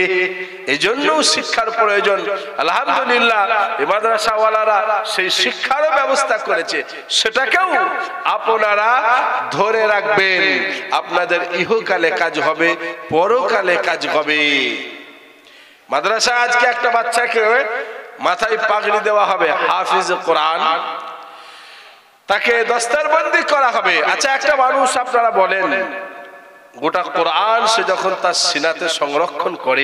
এজন্য শিক্ষার প্রয়োজন। আলহামদুলিল্লাহ এই মাদ্রাসাওয়ালারা সেই শিক্ষারও ব্যবস্থা করেছে, সেটাকেও আপনারা ধরে রাখবেন। আপনাদের ইহকালে কাজ হবে, পরকালে কাজ হবে। মাদ্রাসা আজকে একটা বাচ্চাকে মাথায় পাগড়ি দেওয়া হবে, হাফিজ কোরআন, তাকে দস্তারবন্দি করা হবে। আচ্ছা, একটা মানুষ আপনারা বলেন, গোটা কোরআন সে যখন তার সিনাতে সংরক্ষণ করে,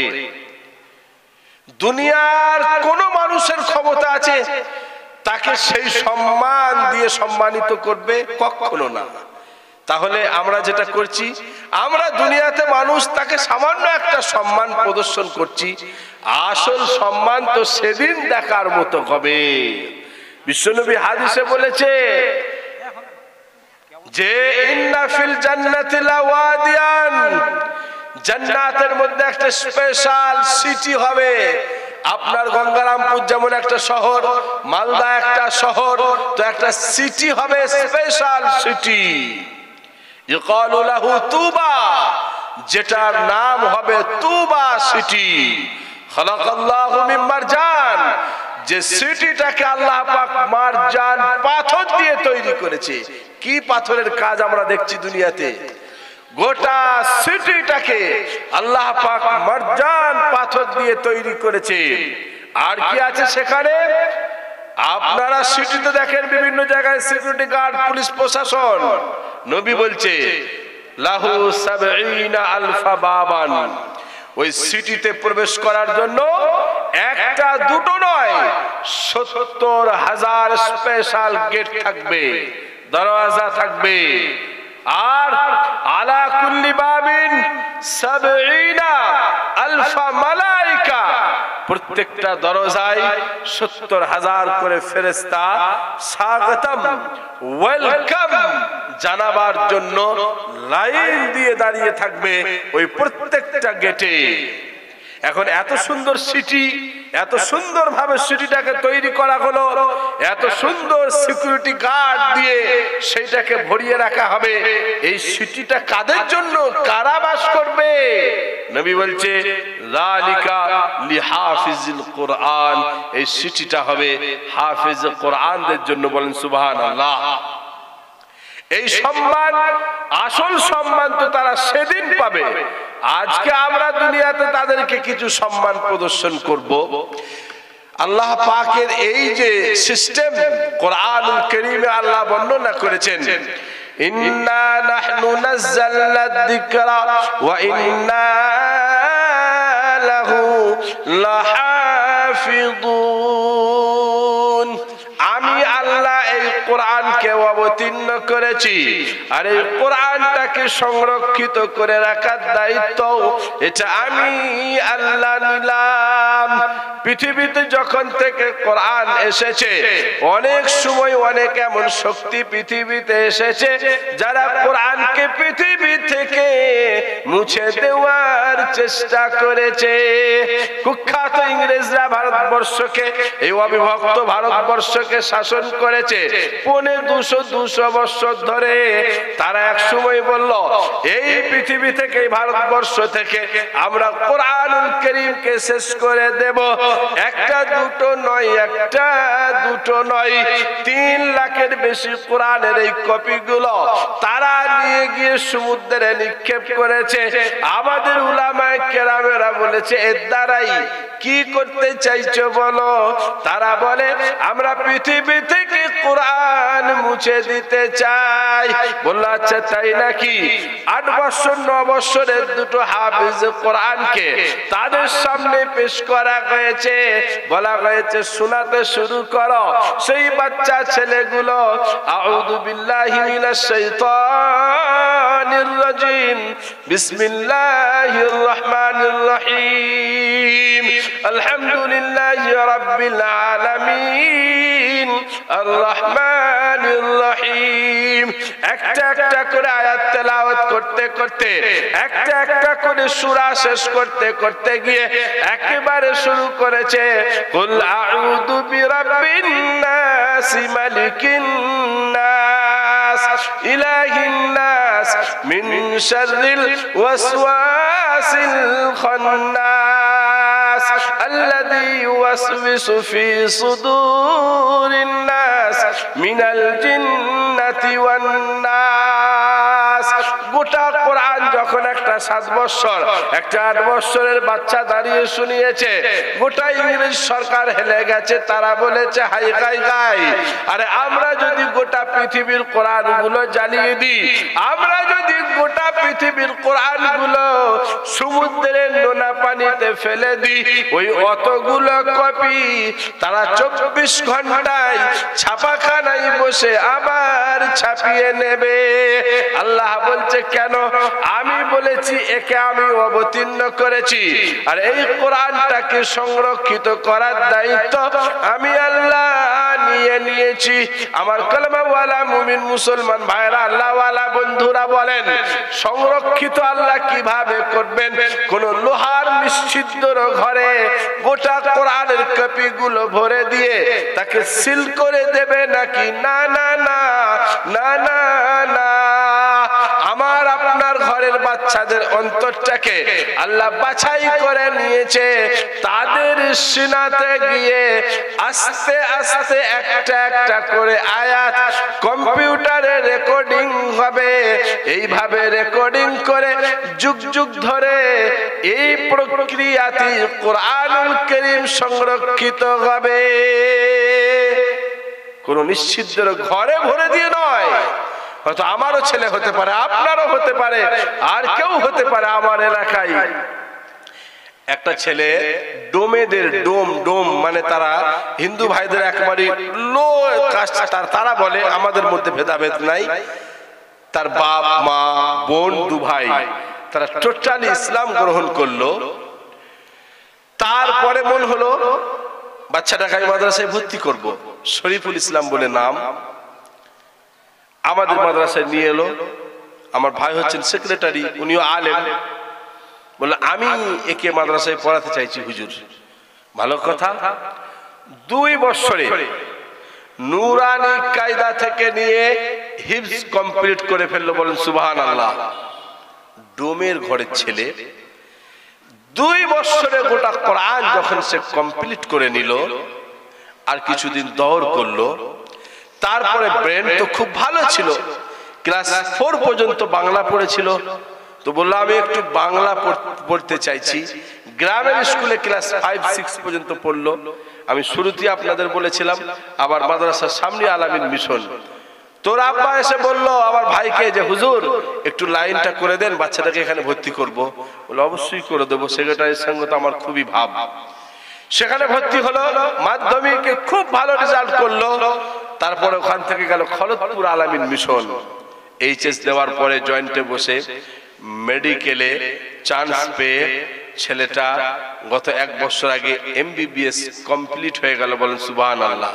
দুনিয়ার কোন মানুষের ক্ষমতা আছে তাকে সেই সম্মান দিয়ে সম্মানিত করবে? কখনো না। তাহলে আমরা যেটা করছি, আমরা দুনিয়াতে মানুষ তাকে সামান্য একটা সম্মান প্রদর্শন করছি, আসল সম্মান তো সেদিন দেখার মতো হবে। বিশ্বনবী হাদিসে বলেছে যে ইন্না ফিল জান্নাতি লাওয়াদিয়ান, জান্নাতের মধ্যে একটা স্পেশাল সিটি হবে। আপনার গঙ্গারামপুর যেমন একটা শহর, মালদা একটা শহর, তো একটা সিটি হবে, স্পেশাল সিটি, ইকালু লাহু তুবা, যেটার নাম হবে তুবা সিটি। খালাকাল্লাহু মিন মারজান, যে সিটিটাকে আল্লাহ পাক মারজান পাথর দিয়ে তৈরি করেছে। কি পাথরের কাজ আমরা দেখছি দুনিয়াতে, গোটা সিটিটাকে আল্লাহ পাক মারজান পাথর দিয়ে তৈরি করেছে। আর কি আছে সেখানে? আপনারা সিটিতে দেখেন বিভিন্ন জায়গায় সিকিউরিটি গার্ড, পুলিশ প্রশাসন। নবী বলছে লাহু সাবঈনা আলফা বাবান, ওই সিটিতে প্রবেশ করার জন্য একটা দুটো নয়, সত্তর হাজার স্পেশাল গেট থাকবে, দরওয়াজা থাকবে। আর আলা কুল্লি বাবিন সাবঈনা আলফা মালাইকা, প্রত্যেকটা দরজায় সত্তর হাজার করে ফেরেশতা স্বাগতম ওয়েলকাম জানাবার জন্য লাইন দিয়ে দাঁড়িয়ে থাকবে ওই প্রত্যেকটা গেটে। এখন এত সুন্দর সিটি, এত সুন্দর ভাবে সিটিটাকে তৈরি করা হলো, এত সুন্দর সিকিউরিটি গার্ড দিয়ে সেইটাকে ভরিয়ে রাখা হবে। এই সিটিটা কাদের জন্য, কারা বাস করবে? নবী বলছে যালিকা লিহাফিজিল কোরআন, এই সিটিটা হবে হাফিজ কোরআনদের জন্য। বলেন সুবহানাল্লাহ। এই সম্মান, আসল সম্মান তো তারা সেদিন পাবে। আজকে আমরা দুনিয়াতে তাদেরকে কিছু সম্মান প্রদর্শন করব। আল্লাহ পাকের এই যে সিস্টেম কোরআনুল কারীমে আল্লাহ বর্ণনা করেছেন, ইন্না নাহনু নাযালনা যিকরা ওয়া ইন্না লাহু লাহাফিযুন। আমি আল্লাহ এই কোরআনকে অবতীর্ণ করেছি, আর এই কোরআনটাকে সংরক্ষিত করে রাখার দায়িত্ব এটা আমি আল্লাহ নিলাম। পৃথিবীতে যখন থেকে কোরআন এসেছে, অনেক সময় অনেক এমন শক্তি পৃথিবীতে এসেছে যারা কোরআনকে পৃথিবী থেকে মুছে দেওয়ার চেষ্টা করেছে। কুখ্যাত ইংরেজরা ভারতবর্ষকে, এই অবিভক্ত ভারতবর্ষকে শাসন করেছে পৌনে দুশো দুশো বছর ধরে। তারা এক সময় বলল এই পৃথিবী থেকে, এই ভারতবর্ষ থেকে আমরা কোরআনুল কারীমকে শেষ করে দেব। একটা দুটো নয়, একটা দুটো নয়, তিন লাখের বেশি কোরআনের এই কপিগুলো তারা নিয়ে গিয়ে সমুদ্রে নিক্ষেপ করেছে। আমাদের উলামায়ে কেরামেরা বলেছে এর দ্বারাই কি করতে চাইছো বলো? তারা বলে আমরা পৃথিবী থেকে কোরআন মুছে দিতে চাই। বলল আচ্ছা তাই নাকি? আট বছর ন বছরের দুটো হাফিজ কোরআনকে তাদের সামনে পেশ করা হয়েছে, বলা হয়েছে শোনাতে শুরু করো। সেই বাচ্চা ছেলেগুলো আউযু বিল্লাহি মিনাশ শাইতানির রাজিম, বিসমিল্লাহির রহমানির রহিম, আলহামদুলিল্লাহি রাব্বিল আলামিন, আর রহমানির রহিম। একটা একটা করে আয়াত তেলাওয়াত করতে করতে, একটা একটা করে সূরা শেষ করতে করতে গিয়ে একেবারে শুরু করেছে কুল আউযু বিরাব্বিন নাস, মালিকিন নাস, ইলাহিন নাস, মিন শাররিল ওয়াসওয়াসিল খান্নাস, আল্লাযী ইউওয়াসওয়িসু ফি সুদুরিন নাস মিনাল জিন্নাতি ওয়ান নাস। গোটা কোরআন যখন একটা সাত বছর, একটা আট বছরের বাচ্চা দাঁড়িয়ে শুনিয়েছে, গোটা ইংরেজ সরকার হেলে গেছে। তারা বলেছে হাই গাই গাই, আরে আমরা যদি গোটা পৃথিবীর কোরআন গুলো জ্বালিয়ে দিই, আমরা যদি গোটা পৃথিবীর কোরআন গুলো সমুদ্রের নোনা পানিতে ফেলে দিই, ওই অতগুলো কপি তারা চব্বিশ ঘন্টায় ছাপাখানায় বসে আবার ছাপিয়ে নেবে। আল্লাহ বলছে কেন? আমি বলেছি একে আমি অবতীর্ণ করেছি, আর এই কোরআনটাকে সংরক্ষিত করার দায়িত্ব আমি আল্লাহ নিয়ে নিয়েছি। আমার কলমাওয়ালা মুমিন মুসলমান ভাইরা, আল্লাহওয়ালা বন্ধুরা বলেন সংরক্ষিত আল্লাহ কিভাবে করবেন? কোন লোহার নিশ্চিদ্র ঘরে গোটা কোরআনের কপিগুলো ভরে দিয়ে তাকে সিল করে দেবে নাকি? না না না না না না। আমার আপনার ঘরে ঘরের বাচ্চাদের অন্তরটাকে আল্লাহ বাছাই করে নিয়েছে। তাদের সিনাতে গিয়ে আস্তে আস্তে একটা একটা করে আয়াত কম্পিউটারে রেকর্ডিং হবে। এইভাবে রেকর্ডিং করে যুগ যুগ ধরে এই প্রক্রিয়াতে কোরআনুল কারীম সংরক্ষিত হবে। কোন নিশ্চিতদের ঘরে ভরে দিয়ে নয়, হয়তো আমারও ছেলে হতে পারে, আপনারও হতে পারে, আর কেউ হতে পারে। আমার এলাকায় একটা ছেলে ডোমেদের ডোম ডোম মানে তারা হিন্দু ভাইদের একবারে লো কাস্ট, তারা বলে আমাদের মধ্যে ভেদাভেদ নাই। তার বাপ মা বোন দু ভাই তারা টোটালি ইসলাম গ্রহণ করলো। তারপরে মন হলো বাচ্চাটাকে আমি মাদ্রাসায় ভর্তি করব, শরীফুল ইসলাম বলে নাম। আমাদের মাদ্রাসায় নিয়ে এলো। আমার ভাই হচ্ছেন সেক্রেটারি, উনিও আলেম। বললো আমি একে মাদ্রাসায় পড়াতে চাইছি হুজুর। ভালো কথা। দুই বছরে নুরানি কায়দা থেকে নিয়ে হিফজ কমপ্লিট করে ফেললো। বলেন সুবহানাল্লাহ। ডোমের ঘরের ছেলে দুই বছরে গোটা কোরআন যখন সে কমপ্লিট করে নিল, আর কিছুদিন দৌড় করলো। তারপরে ব্রেন তো খুব ভালো ছিল, ক্লাস ফোর পর্যন্ত বাংলা পড়েছিল। তো বললো আমি একটু বাংলা পড়তে চাইছি। গ্রামের স্কুলে ক্লাস ফাইভ সিক্স পর্যন্ত পড়লো। আমি শুরুতে আপনাদের বলেছিলাম আবার মাদ্রাসার সামনে আলামিন মিশন। তোর আব্বা এসে বললো আমার ভাইকে যে হুজুর একটু লাইনটা করে দেন, বাচ্চাটাকে এখানে ভর্তি করবো। বলে অবশ্যই করে দেবো, সেক্রেটারির সঙ্গে তো আমার খুবই ভাব। সেখানে ভর্তি হলো, মাধ্যমিকে খুব ভালো রেজাল্ট করলো। তারপরে ওখান থেকে গেল খলতপুর আলামিন মিশন। এইচএস দেওয়ার পরে জয়েন্টে বসে মেডিকেলে চান্স পেয়ে ছেলেটা গত এক বছর আগে এমবিবিএস কমপ্লিট হয়ে গেল। বলেন সুবহানাল্লাহ।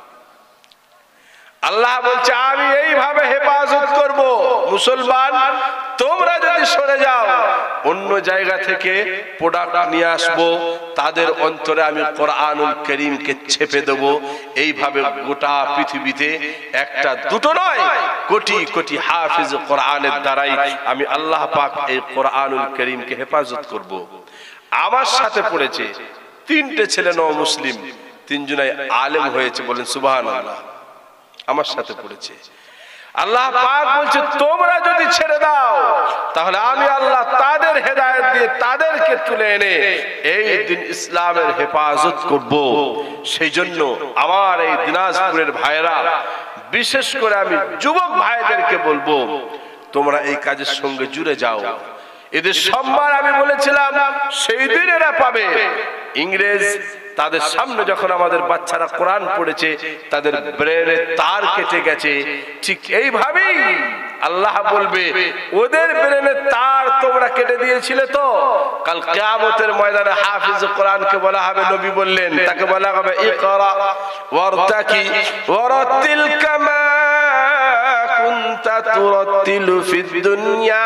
আল্লাহ বলছে আমি এইভাবে হেফাজত করব। মুসলমান তোমরা যদি সরে যাও, অন্য জায়গা থেকে প্রোডাক্ট নিয়ে আসবো, তাদের অন্তরে আমি কোরআনুল কারীমকে ছেপে দেব। এইভাবে গোটা পৃথিবীতে একটা দুটো নয়, কোটি কোটি হাফিজ কোরআনের দ্বারাই আমি আল্লাহ পাক এই কোরআনুল কারীমকে হেফাজত করব। আমার সাথে পড়েছে তিনটে ছেলে নও মুসলিম, তিনজনাই আলেম হয়েছে। বলেন সুবহানাল্লাহ। আমার সাথে পড়েছে। আল্লাহ পাক বলছে তোমরা যদি ছেড়ে দাও, তাহলে আমি আল্লাহ তাদের হেদায়েত দিয়ে তাদেরকে তুলে এনে এই দিন ইসলামের হেফাজত করব। সেই জন্য আমার এই দিনাজপুরের ভাইরা, বিশেষ করে আমি যুবক ভাইদেরকে বলবো তোমরা এই কাজের সঙ্গে জুড়ে যাও। এদের সম্মান আমি বলেছিলাম সেই দিন এরা পাবে। ইংরেজ তাদের সামনে যখন আমাদের বাচ্চারা কোরআন পড়েছে, তাদের ব্রেনে তার কেটে গেছে। ঠিক এইভাবেই আল্লাহ বলবে ওদের ব্রেনে তার তোমরা কেটে দিয়েছিলে, তো কাল কিয়ামতের ময়দানে হাফিজ কোরআনকে বলা হবে। নবী বললেন তাকে বলা হবে ইকরা ওয়ারতাকি ওয়ারাতিল কামা কুনতা তুরাতিলু ফিদ দুনিয়া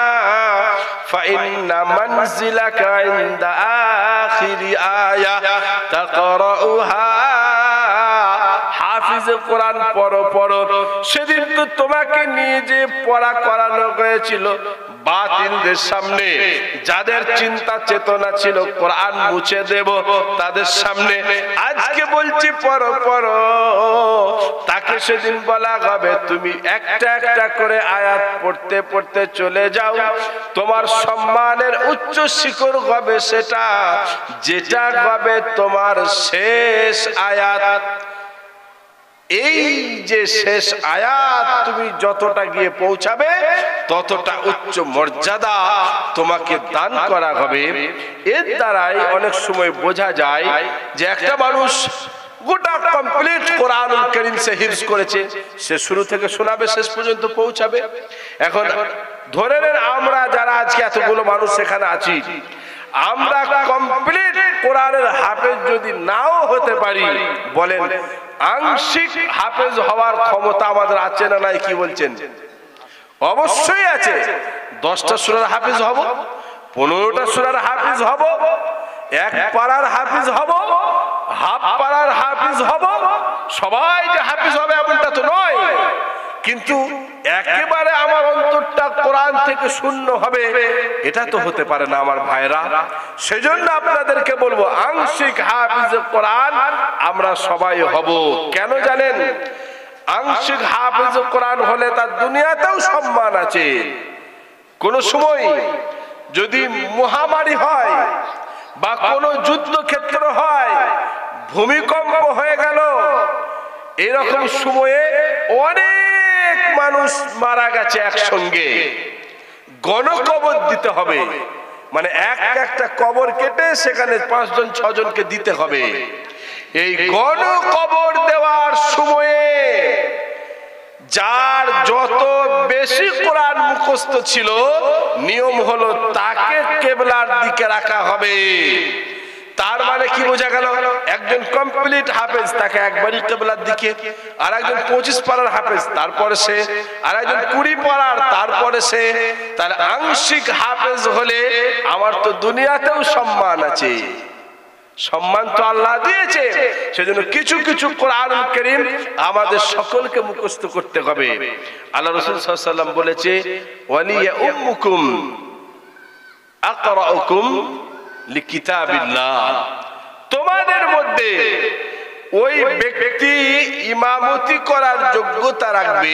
فإن منزلك عند آخر آية تقرأها। হাফিজ কোরআন পড়ো পড়ো। সেদিন তো তোমাকে নিয়ে যে পড়া করানো হয়েছিল বাতিলদের সামনে, যাদের চিন্তা চেতনা ছিল কোরআন মুছে দেব তাদের সামনে, আজকে বলছি পড়ো পড়ো। তাকে সেদিন বলা হবে তুমি একটা একটা করে আয়াত পড়তে পড়তে চলে যাও। তোমার সম্মানের উচ্চ শিখর হবে সেটা, যেটা হবে তোমার শেষ আয়াত। এই যে শেষ আয়াত তুমি যতটা গিয়ে পৌঁছাবে ততটা উচ্চ মর্যাদা তোমাকে দান করা হবে। এর দ্বারাই অনেক সময় বোঝা যায় যে একটা মানুষ গোটা কমপ্লিট কোরআনুল কারীম সে হিফজ করেছে, সে শুরু থেকে শোনাবে শেষ পর্যন্ত পৌঁছাবে। এখন ধরে নেন আমরা যারা আজকে এতগুলো মানুষ সেখানে আছি, আমরা কমপ্লিট কোরআনের হাফেজ যদি নাও হতে পারি, বলেন আংশিক হাফেজ হওয়ার ক্ষমতা আমাদের আছে না নাই? কি বলছেন? অবশ্যই আছে। দশটা সূরার হাফেজ হব, পনেরোটা সূরার হাফেজ হব, এক পারার হাফেজ হব, হাফ পারার হাফেজ হব। সবাই যে হাফেজ হবে এমনটা তো নয়, কিন্তু একেবারে আমার অন্তরটা কোরআন থেকে শূন্য হবে এটা তো হতে পারে না আমার ভাইরা। সেজন্য আপনাদেরকে বলবো আংশিক হাফিজ কোরআন আমরা সবাই হব। কেন জানেন? আংশিক হাফিজ কোরআন হলে তার দুনিয়াতেও সম্মান আছে। কোন সময় যদি মহামারী হয় বা কোন যুদ্ধক্ষেত্র হয়, ভূমিকম্প হয়ে গেল, এরকম সময়ে অনেক মানুষ মারা গেছে একসঙ্গে, গণকবর দিতে হবে। মানে এক একটা কবর কেটে সেখানে পাঁচজন ছজনকে দিতে হবে। এই গণকবর দেওয়ার সময়ে যার যত বেশি কোরআন মুখস্থ ছিল, নিয়ম হলো তাকে কেবলার দিকে রাখা হবে। তার মানে কি বোঝা গেল? একজন কমপ্লিট হাফেজ তাকে একবারই কেবলার দিকে, আর একজন পঁচিশ পারার হাফেজ তারপরে সে, আর একজন কুড়ি পারার তারপরে সে। তাহলে আংশিক হাফেজ হলে আমার তো দুনিয়াতেও সম্মান আছে, সম্মান তো আল্লাহ দিয়েছে। সেজন্য কিছু কিছু কোরআনুল কারীম আমাদের সকলকে মুখস্থ করতে হবে। আল্লাহ রাসূল সাল্লাল্লাহু আলাইহি ওয়াসাল্লাম বলেছে, ওয়ালিয়া উম্মুকুম আকরাউকুম লিকিতাবিল্লাহ। তোমাদের মধ্যে ওই ব্যক্তি ইমামতি করার যোগ্যতা রাখবে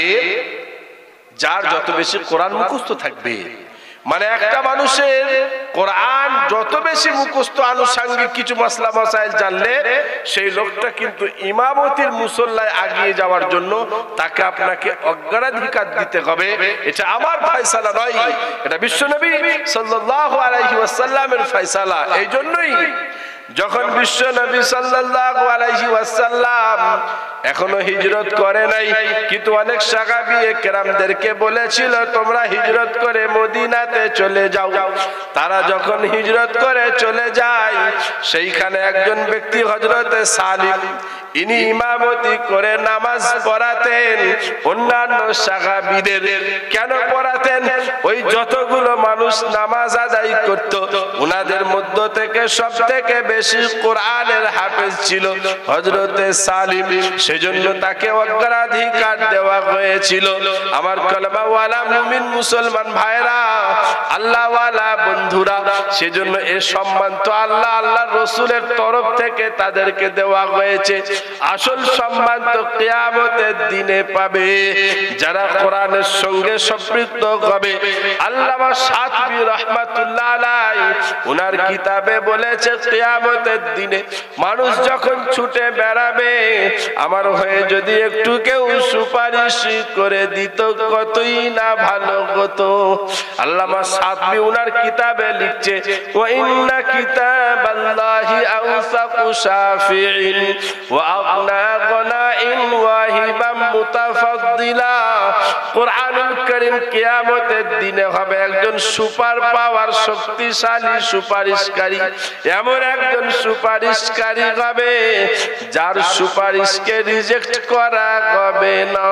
যার যত বেশি কোরআন মুখস্থ থাকবে। মানে একটা মানুষের কোরআন যত বেশি মুখস্থ, আনুষঙ্গিক কিছু মাসলা মাসাইল জানলে সেই লোকটা কিন্তু ইমামতির মুসল্লায় আগিয়ে যাওয়ার জন্য তাকে আপনাকে অগ্রাধিকার দিতে হবে। এটা আমার ফয়সালা নয়, এটা বিশ্বনবী সাল্লাল্লাহু আলাইহি ওয়াসাল্লামের ফয়সালা। এই জন্যই যখন বিশ্বনবী সাল্লাল্লাহু আলাইহি ওয়াসাল্লাম এখনো হিজরত করে নাই, কিন্তু অনেক সাহাবী কেরামদেরকে বলেছিল তোমরা হিজরত করে মদিনাতে চলে যাও। তারা যখন হিজরত করে চলে যায়, সেইখানে একজন ব্যক্তি হযরতে সালিম, ইনি ইমামতি করে নামাজ পড়াতেন অন্যান্য সাহাবীদের। কেন পড়াতেন? ওই যতগুলো মানুষ নামাজ আদায় করত, ওনাদের মধ্য থেকে সব থেকে বেশি কোরআনের হাফেজ ছিল হযরতে সালিম। সেজন্য তাকে অগ্রাধিকার দেওয়া হয়েছিল। আমার কলমাওয়ালা মুমিন মুসলমান ভাইরা, আল্লাহওয়ালা বন্ধুরা, সেজন্য এই সম্মান তো আল্লাহ আল্লাহর রাসূলের তরফ থেকে তাদেরকে দেওয়া হয়েছে। আসল সম্মান তো কিয়ামতের দিনে পাবে যারা কোরআনের সঙ্গে সম্পৃক্ত হবে। আল্লামা শাতিবী রাহমাতুল্লাহ আলাইহি ওনার কিতাবে বলেছে, কিয়ামতের দিনে মানুষ যখন ছুটে বেড়াবে, আমার হয়ে যদি একটু কেউ সুপারিশ করে দিত কতই না ভালো হতো। আল্লামা শাতিবী ওনার কিতাবে লিখছে, ওয়া ইন্না কিতাবাল্লাহি আওসাকু শাফিঈন ওয়া আগনা গনাইন ওয়াহিবাম মুতাফাদ্দিলা। কোরআনুল কারীম কিয়ামতের দিনে হবে একজন সুপার পাওয়ার শক্তিশালী সুপারিশকারী। এমন একজন সুপারিশকারী হবে যার সুপারিশকে রিজেক্ট করা হবে না।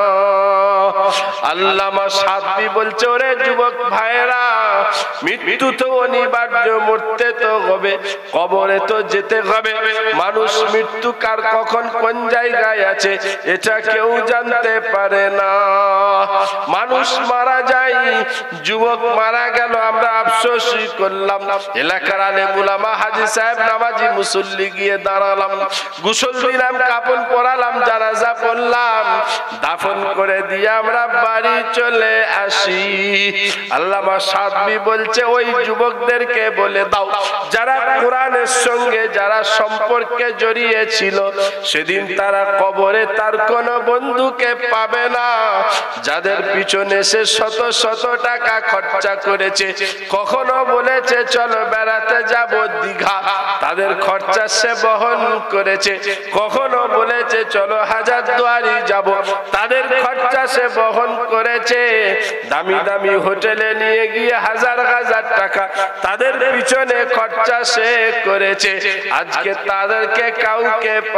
আল্লামা শাতিবী বলছে, ওরে যুবক ভাইরা, মৃত্যু তো অনিবার্য, মরতে তো হবে, কবরে তো যেতে হবে। মানুষ মৃত্যু কার কখন কোন জায়গায় আছে এটা কেউ জানতে পারে না। মানুষ মারা যায়, যুবক মারা গেল, আমরা আফসোসই করলাম। এলাকার আলেম উলামা, হাজী সাহেব, নামাজি মুসল্লি গিয়ে দাঁড়ালাম, গোসল দিলাম, কাফন পরালাম, জানাজা পড়লাম, দাফন করে দিয়ে আমরা বাড়ি চলে আসি। আল্লামা শাতিবী বলছে, ওই যুবকদেরকে বলে দাও যারা কোরআনের সঙ্গে যারা সম্পর্কে জড়িয়ে ছিল, সেদিন তারা কবরে তার কোন বন্ধুকে পাবে না। যাদের পিছনে সে শত শত টাকা খরচা করেছে, কখনো বলেছে চলো বেড়াতে যাব দীঘা, তাদের খরচা সে বহন করেছে। কখনো বলেছে চলো হাজারদুয়ারি যাব, তাদের খরচা সে বহন করেছে। দামি দামি হোটেলে নিয়ে গিয়ে হাজার হাজার টাকা তাদের পিছনে খরচা সে করেছে। আজকে তাদেরকে কাউকে পাবে না।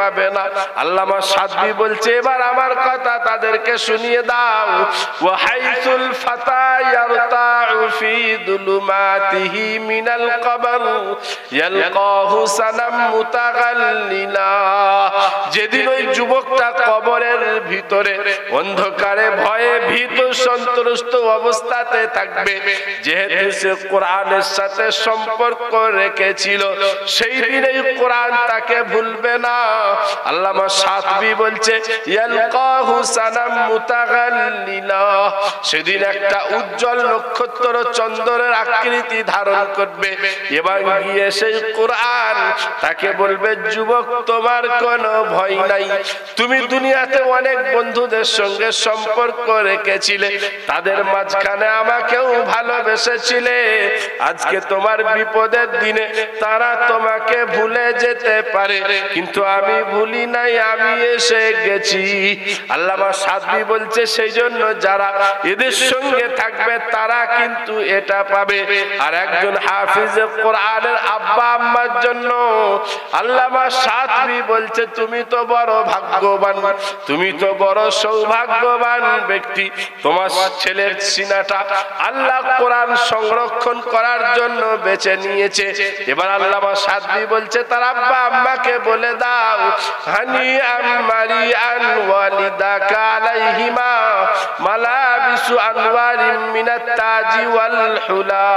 আল্লামা সাদবী বলছে এবার আমার কথা তাদেরকে শুনিয়ে দাও। ওয়া হাইসুল ফাতা ইয়ারতাউ ফি দুলুমাতিহি মিনাল কবর ইয়ালকাহু সানাম মুতাগাল্লিলা, যেদিন ওই যুবকটা কবরের ভিতরে অন্ধকারে ভয়ে ভীত সন্ত্রস্ত অবস্থাতে থাকবে, যেহেতু সে কোরআনের সাথে সম্পর্ক রেখেছিল, সেই দিনেই কোরআন তাকে ভুলবে না। আল্লামা সাদবী বলছে ইয়ালকাহু সানাম মুতাগাল্লিলা, সেদিন একটা উজ্জ্বল নক্ষত্র চন্দ্রের আকৃতি ধারণ করবে এবং গিয়ে সেই কোরআন তাকে বলবে যুবক তোমার কোনো ভয় নাই, তুমি দুনিয়াতে অনেক বন্ধুদের সঙ্গে সম্পর্ক রেখেছিলে, তাদের মাঝখানে আমাকেও ভালোবেসেছিলে, আজকে তোমার বিপদের দিনে তারা তোমাকে ভুলে যেতে পারে, কিন্তু আমি ভুলি নাই, আমি এসে গেছি। আল্লামা সাদবী বলছে সেই জন্য যারা এদের সঙ্গে থাকবে তারা কিন্তু এটা পাবে। আর একজন হাফিজ কোরআনের আব্বা আম্মার জন্য আল্লামা সাদবী বলছে তুমি তো বড় ভাগ্যবান, তুমি তো বড় সৌভাগ্যবান ব্যক্তি, তোমার ছেলের সিনাটা আল্লাহ কোরআন সংরক্ষণ করার জন্য বেছে নিয়েছে। এবার আল্লামা সাদবী বলছে তার আব্বা আম্মাকে বলে দাও হানিআম মারিআন ওয়ালিদাকা আলাইহিমা মালাবিসু আনওয়ারিম মিনাত তাজি ওয়াল হুলা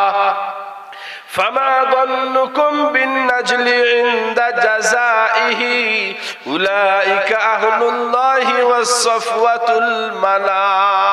فما ظنكم بالنجل عند جزائه أولئك أهل الله والصفوة الملا।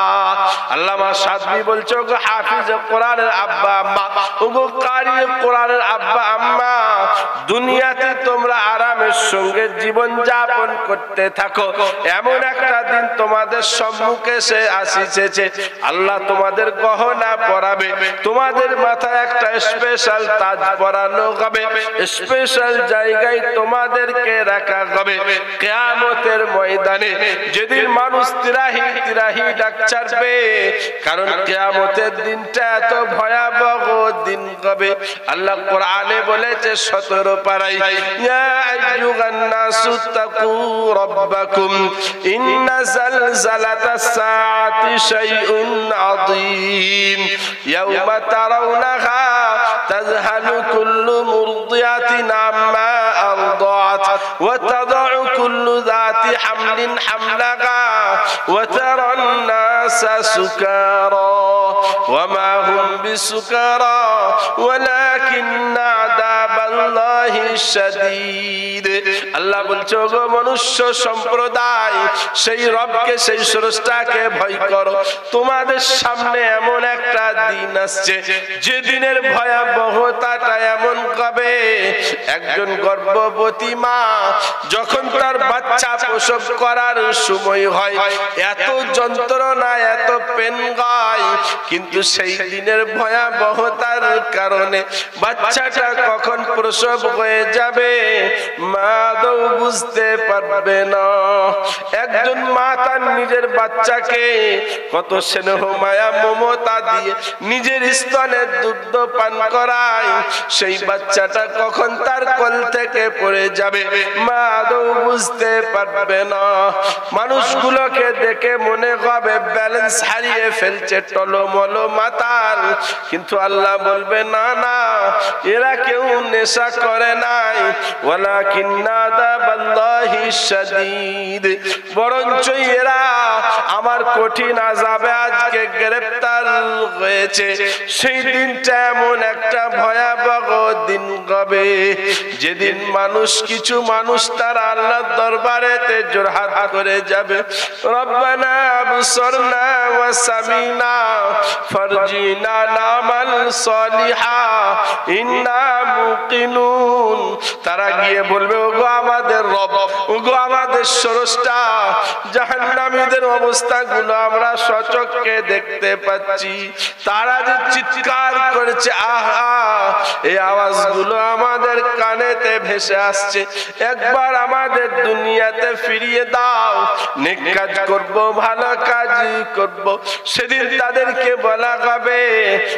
আল্লামা সাদবী বলছে ওগো হাফিজ কোরআনের আব্বা আম্মা, ওগো কারি কোরআনের আব্বা আম্মা, দুনিয়াতে তোমরা আরামের সঙ্গে জীবন যাপন করতে থাকো, এমন একটা দিন তোমাদের সম্মুখে সে আসিছে, আল্লাহ তোমাদের গহনা পরাবে, তোমাদের মাথায় একটা স্পেশাল তাজ পরানো হবে, স্পেশাল জায়গায় তোমাদেরকে রাখা হবে কিয়ামতের ময়দানে, যেদিন মানুষ তিরাহি তিরাহি ডাক ছাড়বে, কারণ কিয়ামতের দিনটা এত ভয়াবহ দিন হবে। আল্লাহ কোরআনে বলেছে সতেরো পারায় ইয়া আইয়ুহান নাসু তাকু রাব্বাকুম ইন্না জালজালাতাস সাআতি শাইউন আযীম ইয়াওমা তারাউনাহা তাযহালু কুল্লু মুরদিয়াতিন আম্মা আরদাত ওয়া তাদউ কুল্লু যাতি হামলিন হামলাহা ওয়া তারান নাসা সুকারা ওয়া মা হুম বিসুকারা ওয়ালাকিন্না আযাবাল্লাহি শাদীদ। আল্লাহ বলছে ওগো মনুষ্য সম্প্রদায়, সেই রবকে সেই স্রষ্টাকে ভয় করো, তোমাদের সামনে এমন একটা দিন আসছে যে দিনের ভয়াবহতাটা এমন কবে, একজন গর্ভবতী মা যখন তার বাচ্চা প্রসব করার সময় হয় এত যন্ত্রণা এত পেন গায়, কিন্তু সেই দিনের ভয়াবহতার কারণে বাচ্চাটা কখন প্রসব হয়ে যাবে মা তো বুঝতে পারবে না। একজন মা তার নিজের বাচ্চাকে কত স্নেহ মায়া মমতা দিয়ে নিজের স্তনের দুগ্ধ পান করায়, সেই বাচ্চাটা কখন তার কোল থেকে পড়ে যাবে মা তো বুঝতে পারবে না। মানুষগুলোকে দেখে মনে হবে ব্যালেন্স হারিয়ে ফেলছে, টলমল মাতাল, কিন্তু আল্লাহ বলবে না না, এরা কেউ নেশা করে নাই, ওয়ালাকিন্না আযাবাল্লাহি শাদীদ, বরঞ্চ এরা আমার কঠিন আযাবে আজকে গ্রেফতার হয়েছে। সেই দিনটা এমন একটা ভয়াবহ দিন হবে যেদিন মানুষ কিছু মানুষ তারা আল্লাহর দরবারেতে জোরহাত করে যাবে, রব্বানা আবসারনা ওয়া সামিনা ফারজিনা নামাল সালিহা ইন্না মুকিনুন। তারা গিয়ে বলবে ওগো আমাদের রব, ওগো আমাদের স্রষ্টা, জাহান্নামীদের অবস্থাগুলো আমরা সচক্ষে দেখতে পাচ্ছি, তারা যে চিৎকার করেছে আহা, এই আওয়াজগুলো আমাদের কানেতে ভেসে আসছে, একবার আমাদের দুনিয়াতে ফিরিয়ে দাও, নেক কাজ করব, ভালো কাজ করব। সেদিন তাদেরকে বলা হবে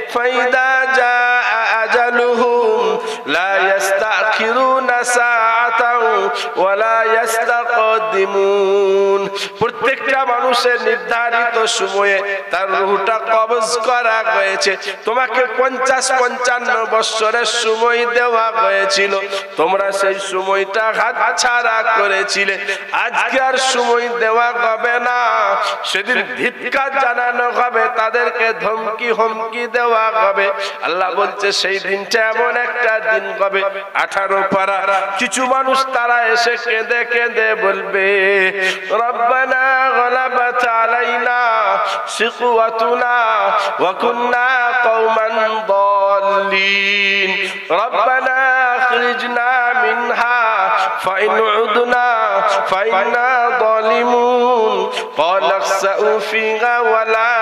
ফাইদা জা আজালুহুম লা ইস্তাখিরুনা সাআত সাআতাও ওয়ালা ইস্তাকদিমুন। প্রত্যেকটা মানুষের নির্ধারিত সময়ে তার রূহটা কবজ করা হয়েছে। তোমাকে পঞ্চাশ পঞ্চান্ন বছরের সময় দেওয়া হয়েছিল, তোমরা সেই সময়টা হাতছাড়া করেছিলে। আজকে আর সময় দেওয়া হবে না, সেদিন ধিক্কার জানানো হবে, তাদেরকে ধমকি হুমকি দেওয়া হবে। আল্লাহ বলছে সেই দিনটা এমন একটা দিন হবে, আঠারো পারা কিছু মানুষ তারা এসে কেঁদে কেঁদে বলবে রব্বানা গলাবাত আলাইনা শিকওয়াতুনা ওয়া কুননা কওমান দাল্লিন রব্বানা আখরিজনা মিনহা ফাইন উদনা ফাইন্না যালিমুন ক্বালা ইখসাউ ফিহা ওয়া লা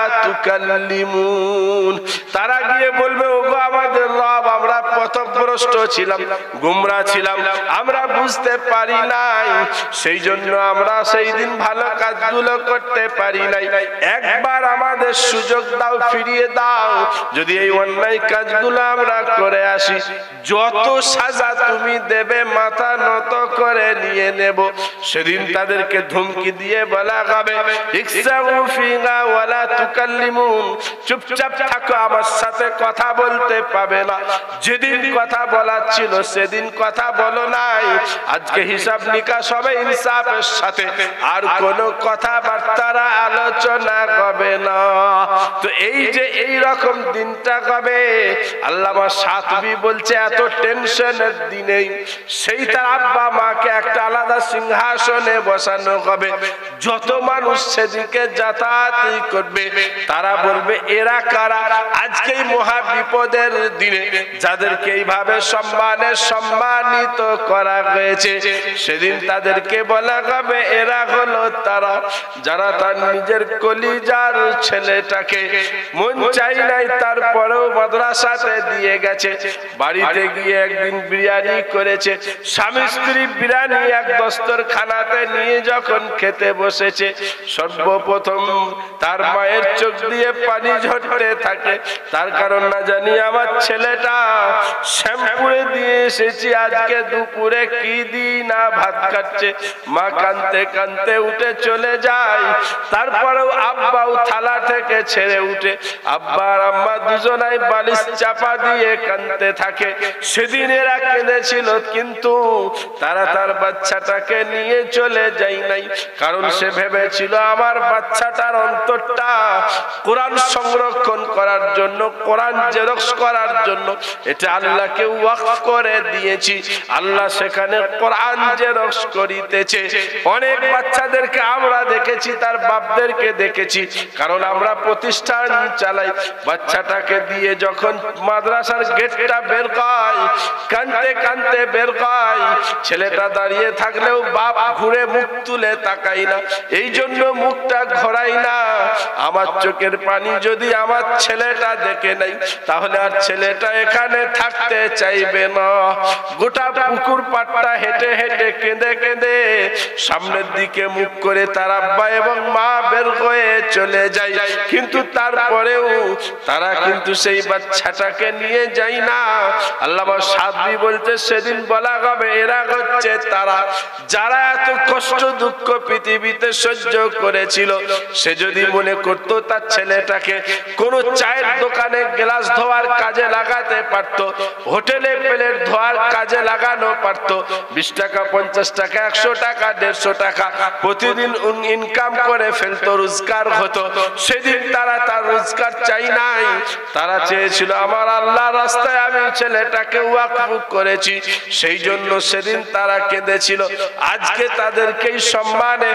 তুকাল্লিমুন। তারা গিয়ে বলবে ওগো আমাদের রব, আমরা পথভ্রষ্ট ছিলাম, গুমরা ছিলাম, আমরা বুঝতে পারি নাই, সেই জন্য আমরা সেই দিন ভালো কাজগুলো করতে পারি নাই। একবার আমাদের সুযোগ দাও, ফিরিয়ে দাও, যদি এই অন্যায় কাজগুলো আমরা করে আসি, যত সাজা তুমি দেবে মাথা নত করে নিয়ে নেব। সেদিন তাদেরকে ধমকি দিয়ে বলা হবে ইখসাউ ফিহা ওয়া লা তুকাল্লিমুন, চুপচাপ থাকো, আমার সাথে কথা বলতে পাবে না। যেদিন কথা বলার ছিল সেদিন কথা বলো নাই, আজকে হিসাব নিকাশ হবে ইনসাফের সাথে, আর কোনো কথাবার্তারা আলোচনা হবে না। তো এই যে এই রকম দিনটা হবে, আল্লামা সাতবী বলছে এত টেনশনের দিনে সেই তার আব্বা মাকে একটা আলাদা সিংহাসনে বসানো হবে। যত মানুষ সেদিকে যাতায়াত করবে তারা বলবে এরা কারা? আজকে এই মহা বিপদের দিনে যাদেরকে এইভাবে সম্মানে সম্মানিত করা হয়েছে, সেদিন তাদেরকে বলা হবে এরা হলো তারা যারা তার নিজের কলিজার ছেলেটাকে মন চাই নাই তারপরেও মাদ্রাসাতে দিয়ে গেছে। বাড়িতে গিয়ে একদিন বিরিয়ানি করেছে, স্বামী স্ত্রী বিরিয়ানি এক দস্তরখানাতে নিয়ে যখন খেতে বসেছে, সর্বপ্রথম তার মায়ের চোখ দিয়ে পানি ঝরতে থাকে। তার কারণ না জানি আমার ছেলেটা শ্যাম্পুরে দিয়ে এসেছি, আজকে দুপুরে কি দিই না ভাত খাচ্ছে। মা কাঁদতে কাঁদতে উঠে চলে যায়। তারপরেও আব্বাও থালা থেকে ছেড়ে উঠে, আব্বা আর আম্মা দুজনাই বালিশ চাপা দিয়ে কাঁদতে থাকে। সেদিন এরা কেঁদেছিল, কিন্তু তারা তার বাচ্চাটাকে নিয়ে চলে যায় নাই, কারণ সে ভেবেছিল আমার বাচ্চাটার অন্তরটা কোরআন সংরক্ষণ করার জন্য, কোরআন জেরক্স করার জন্য এটা আল্লাহকে ওয়াকফ করে দিয়েছি, আল্লাহ সেখানে কোরআন জেরক্স করিতেছে। অনেক বাচ্চাদেরকে আমরা দেখেছি, তার বাপদেরকে দেখেছি, কারণ আমরা প্রতিষ্ঠান চালাই। বাচ্চাটাকে দিয়ে যখন মাদ্রাসার গেটটা বের হয়, কাঁদতে কাঁদতে বের হয়, ছেলেটা দাঁড়িয়ে থাকলেও বাপ ঘুরে মুখ তুলে তাকাই না, এই জন্য মুখটা ঘোরাই না। আমার চোখের পানি যদি আমার ছেলেটা দেখে নাই, তাহলে আর ছেলেটা এখানে থাকতে চাইবে না। গোটা পুকুর পাড়টা হেঁটে হেঁটে কেঁদে কেঁদে সামনের দিকে মুখ করে তার আব্বা এবং মা বের হয়ে চলে যায়, কিন্তু তারপরেও তারা কিন্তু সেই বাচ্চাটাকে নিয়ে যায় না। আল্লামা সাদবী বলতে সেদিন বলা হবে এরা হচ্ছে তারা যারা এত কষ্ট দুঃখ পৃথিবীতে সহ্য করেছিল। সে যদি মনে করতো তার ছেলেটাকে কোন চায়ের দোকানে গ্লাস ধোয়ার কাজে লাগাতে পারতো, হোটেলে প্লেট ধোয়ার কাজে লাগানো পারতো, বিশ টাকা পঞ্চাশ টাকা একশো টাকা দেড়শো টাকা প্রতিদিন ইনকাম করে ফেলতো, রোজগার হতো, সেদিন তারা তার রোজগার চাই নাই। তারা চেয়েছিল আমার আল্লাহর রাস্তায় আমি ছেলেটাকে ওয়াকফ করেছি, সেই জন্য সেদিন তারা কেঁদেছিল। আজকে তাদেরকেই সম্মানে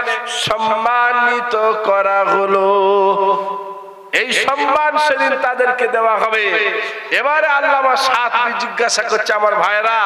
সম্মানিত করা হলো, এই সম্মান সেদিন তাদেরকে দেওয়া হবে। এবারে আল্লামা সাতবী জিজ্ঞাসা করছে আমার ভাইরা,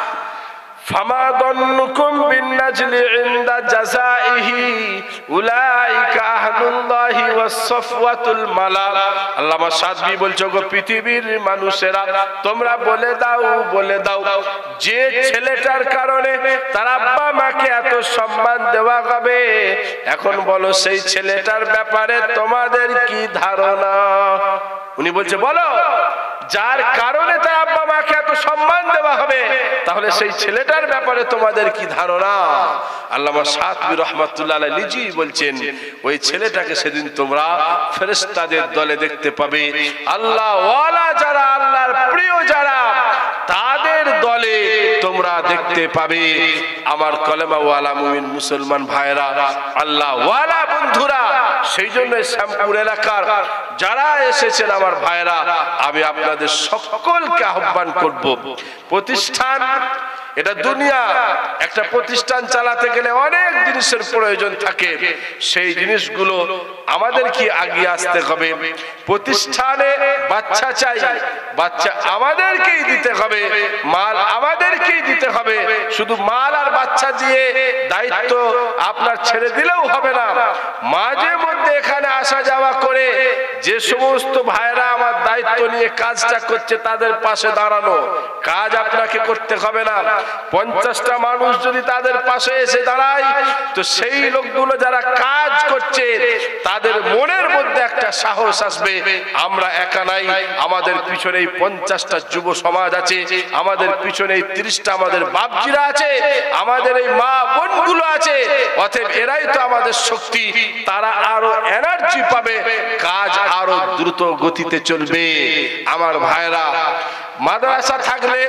ফামা দন্নুকুম বিন্নাজলি ইনদা জাযাইহি উলাইকা আহলুল্লাহি ওয়াস সাফওয়াতুল মালা। আল্লামা সাদবী বলছো গো পৃথিবীর মানুষেরা, তোমরা বলে দাও বলে দাও যে ছেলেটার কারণে তার আব্বা মাকে এত সম্মান দেওয়া হবে, এখন বলো সেই ছেলেটার ব্যাপারে তোমাদের কি ধারণা? উনি বলছে বলো যার কারণে তার আব্বা মাকে এত সম্মান দেওয়া হবে, তাহলে সেই ছেলেটার ব্যাপারে তোমাদের কি ধারণা? আল্লামা শাতিবী রাহমাতুল্লাহ আলাইহি নিজেই বলছেন, ওই ছেলেটাকে সেদিন তোমরা ফেরেশতাদের দলে দেখতে পাবে। আল্লাহ ওয়ালা যারা, আল্লাহর প্রিয় যারা, তাদের দলে তোমরা দেখতে পাবে। আমার কলেমা ওয়ালা মুমিন মুসলমান ভাইরা, আল্লাহ ওয়ালা বন্ধুরা, সেই জন্য শ্যামপুর এলাকার যারা এসেছেন আমার ভাইরা, আমি আপনাদের সকলকে আহ্বান করব, প্রতিষ্ঠান এটা দুনিয়া, একটা প্রতিষ্ঠান চালাতে গেলে অনেক জিনিসের প্রয়োজন থাকে, সেই জিনিসগুলো আমাদের কি আগিয়ে আসতে হবে। প্রতিষ্ঠানে বাচ্চা চাই, বাচ্চা আমাদেরকেই দিতে হবে, মাল আমাদেরকেই দিতে হবে। শুধু মাল আর বাচ্চা দিয়ে দায়িত্ব আপনার ছেড়ে দিলেও হবে না। মাঝে মধ্যে এখানে আসা যাওয়া করে যে সমস্ত ভাইরা আমার দায়িত্ব নিয়ে কাজটা করছে, তাদের পাশে দাঁড়ানো, কাজ আপনাকে করতে হবে না। পঞ্চাশটা মানুষ যদি তাদের পাশে এসে দাঁড়ায়, তো সেই লোকগুলো যারা কাজ করছে তাদের মনের মধ্যে একটা সাহস আসবে, আমরা একা নাই, আমাদের পিছনে এই পঞ্চাশটা যুব সমাজ আছে, আমাদের পিছনে এই তিরিশটা আমাদের বাপজিরা আছে, আমাদের এই মা বোনগুলো আছে, অতএব এরাই তো আমাদের শক্তি। তারা আরো এনার্জি পাবে, কাজ আরো দ্রুত গতিতে চলবে। আমার ভাইরা, মাদ্রাসা থাকলে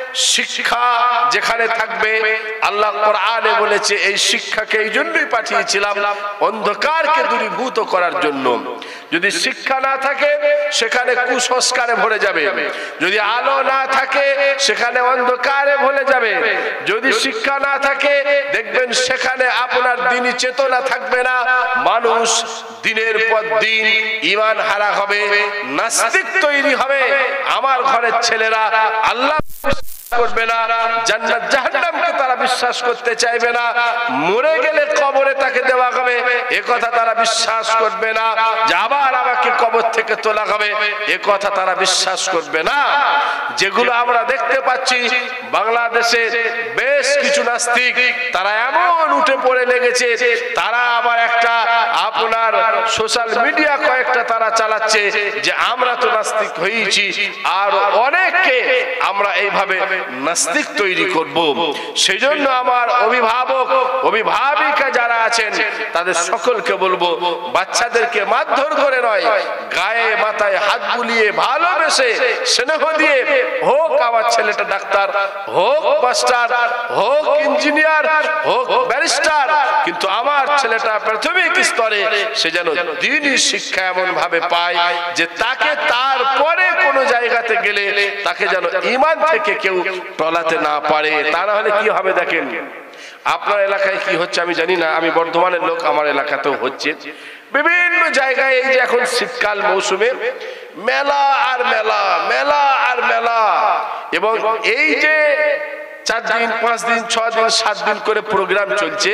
শিক্ষা যেখানে থাকবে, আল্লাহ কোরআনে বলেছে এই শিক্ষাকে এই জন্যই পাঠিয়েছিলাম, অন্ধকারকে দূরীভূত করার জন্য। যদি শিক্ষা না থাকে সেখানে কুসংস্কারে ভরে যাবে, যদি আলো না থাকে সেখানে অন্ধকারে ভরে যাবে, যদি শিক্ষা না থাকে দেখবেন সেখানে আপনার দ্বীনি চেতনা থাকবে না, মানুষ দিনের পর দিন ঈমান হারা হবে, নাস্তিক তৈরি হবে। আমার ঘরের ছেলেরা আল্লাহ করবে না, জান্নাত জাহান্নামকে তারা বিশ্বাস করতে চাইবে না, মরে গেলে কবরে তাকে দেওয়া হবে এ কথা তারা বিশ্বাস করবে না, যে আবার আমাকে কবর থেকে তোলা হবে এ কথা তারা বিশ্বাস করবে না। যেগুলো আমরা দেখতে পাচ্ছি বাংলাদেশে বেশ কিছু নাস্তিক, তারা এমন উঠে পড়ে লেগেছে, তারা আবার একটা আপনার সোশ্যাল মিডিয়া কয়েকটা তারা চালাচ্ছে যে আমরা তো নাস্তিক হয়েছি, আর অনেককে আমরা এইভাবে নাস্তিক তৈরি করব। সেই জন্য আমার অভিভাবক অভিভাবিকা যারা আছেন তাদের সকলকে বলবো, বাচ্চাদেরকে মারধর করে নয়, গায়ে মাথায় হাত বুলিয়ে ভালোবেসে স্নেহ দিয়ে, হোক আমার ছেলেটা ডাক্তার, হোক মাস্টার, হোক ইঞ্জিনিয়ার, হোক ব্যারিস্টার, কিন্তু আমার ছেলেটা প্রাথমিক স্তরে সে যেন দ্বীনি শিক্ষা এমন ভাবে পায় যে তাকে তারপরে কোনো জায়গাতে গেলে তাকে যেন ঈমান থেকে কেউ টলাতে না পারে। তা না হলে কি হবে দেখেন, আপনার এলাকায় কি হচ্ছে আমি জানি না, আমি বর্ধমানের লোক, আমার এলাকাতেও হচ্ছে বিভিন্ন জায়গায়। এই যে এখন শীতকাল মৌসুমে মেলা আর মেলা, মেলা আর মেলা, এবং এই যে চার দিন পাঁচ দিন ছ দিন সাত দিন করে প্রোগ্রাম চলছে,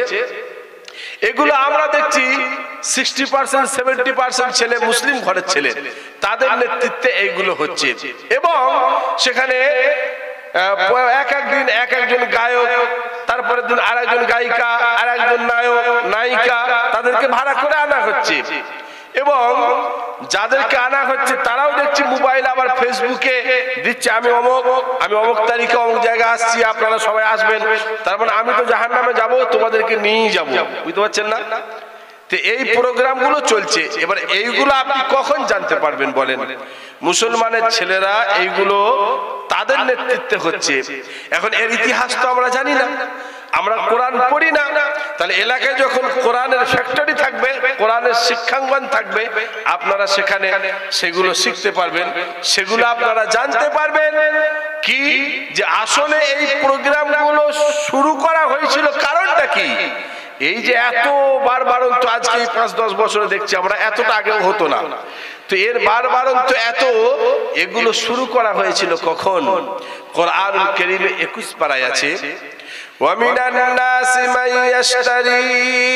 এগুলো আমরা দেখছি সিক্সটি পার্সেন্ট সেভেন্টি পার্সেন্ট ছেলে মুসলিম ঘরের ছেলে, তাদের নেতৃত্বে এইগুলো হচ্ছে। এবং সেখানে এক একদিন এক একজন গায়ক, তারপরে দিন আর একজন গায়িকা, আর একজন নায়ক নায়িকা, তাদেরকে ভাড়া করে আনা হচ্ছে। এবং যাদেরকে আনা হচ্ছে তারাও দেখছি মোবাইল আবার ফেসবুকে দিচ্ছে, আমি অমুক আমি অমুক তারিখে অমুক জায়গায় আসছি, আপনারা সবাই আসবেন। তার মানে আমি তো জাহান্নামে যাব, তোমাদেরকে নিয়েই যাবো, বুঝতে পারছেন না? তো এই প্রোগ্রামগুলো চলছে। এবার এইগুলো আপনি কখন জানতে পারবেন বলেন? মুসলমানের ছেলেরা এইগুলো তাদের নেতৃত্বে হচ্ছে। এখন এর ইতিহাস তো আমরা জানি না, আমরা কোরআন পড়ি না। তাহলে এলাকায় যখন কোরআনের ফ্যাক্টরি থাকবে, কোরআনের শিক্ষাঙ্গন থাকবে, আপনারা সেখানে সেগুলো শিখতে পারবেন, সেগুলো আপনারা জানতে পারবেন। কি যে আসলে এই প্রোগ্রামগুলো শুরু করা হয়েছিল কারণটা কি? এই যে এত বারবারন্ত আজকে পাঁচ দশ বছরে দেখছি আমরা, এতটা আগেও হতো না। তো এর বারবারন্ত এত, এগুলো শুরু করা হয়েছিল কখন? কোরআনুল কারীমে একুশ পারায় আছে, وَمِنَ النَّاسِ مَن يَشْتَرِي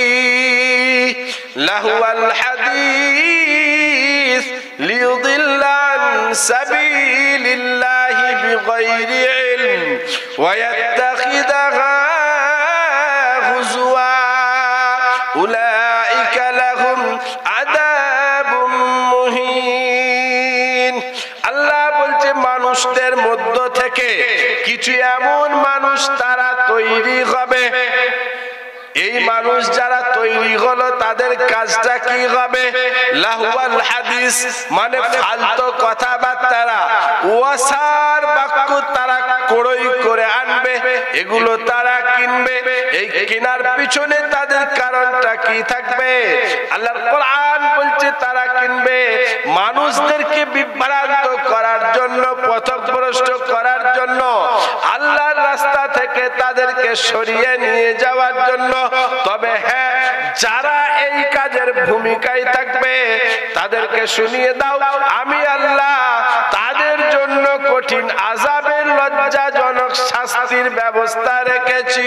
لَهْوَ الْحَدِيثِ لِيُضِلَّ عَن سَبِيلِ اللَّهِ بِغَيْرِ عِلْمٍ وَيَتَّخِذَهَا هُزُوًا أُولَئِكَ لَهُمْ عَذَابٌ مُهِينٌ। আল্লাহ বলছে মানুষদের মধ্য থেকে কিছু এমন মানুষ তারা তৈরি হবে, এই মানুষ যারা তৈরি হলো তাদের কাজটা কি হবে? লাহওয়াল হাদিস মানে ফালতু কথাবার্তা, ওয়াসার বাক্য তারা ক্রয় করে আনবে, এগুলো তারা কিনবে। এই কেনার পিছনে তাদের কারণটা কি থাকবে? আল্লাহর কোরআন বলছে তারা কিনবে মানুষদেরকে বিভ্রান্ত করার জন্য, পথভ্রষ্ট করার জন্য, আল্লাহর রাস্তা থেকে তাদেরকে সরিয়ে নিয়ে যাওয়ার জন্য। তবে হ্যাঁ, যারা এই কাজের ভূমিকায় থাকবে তাদেরকে শুনিয়ে দাও, আমি আল্লাহ তাদের জন্য কঠিন আযাবের লজ্জাজনক শাস্তির ব্যবস্থা রেখেছি।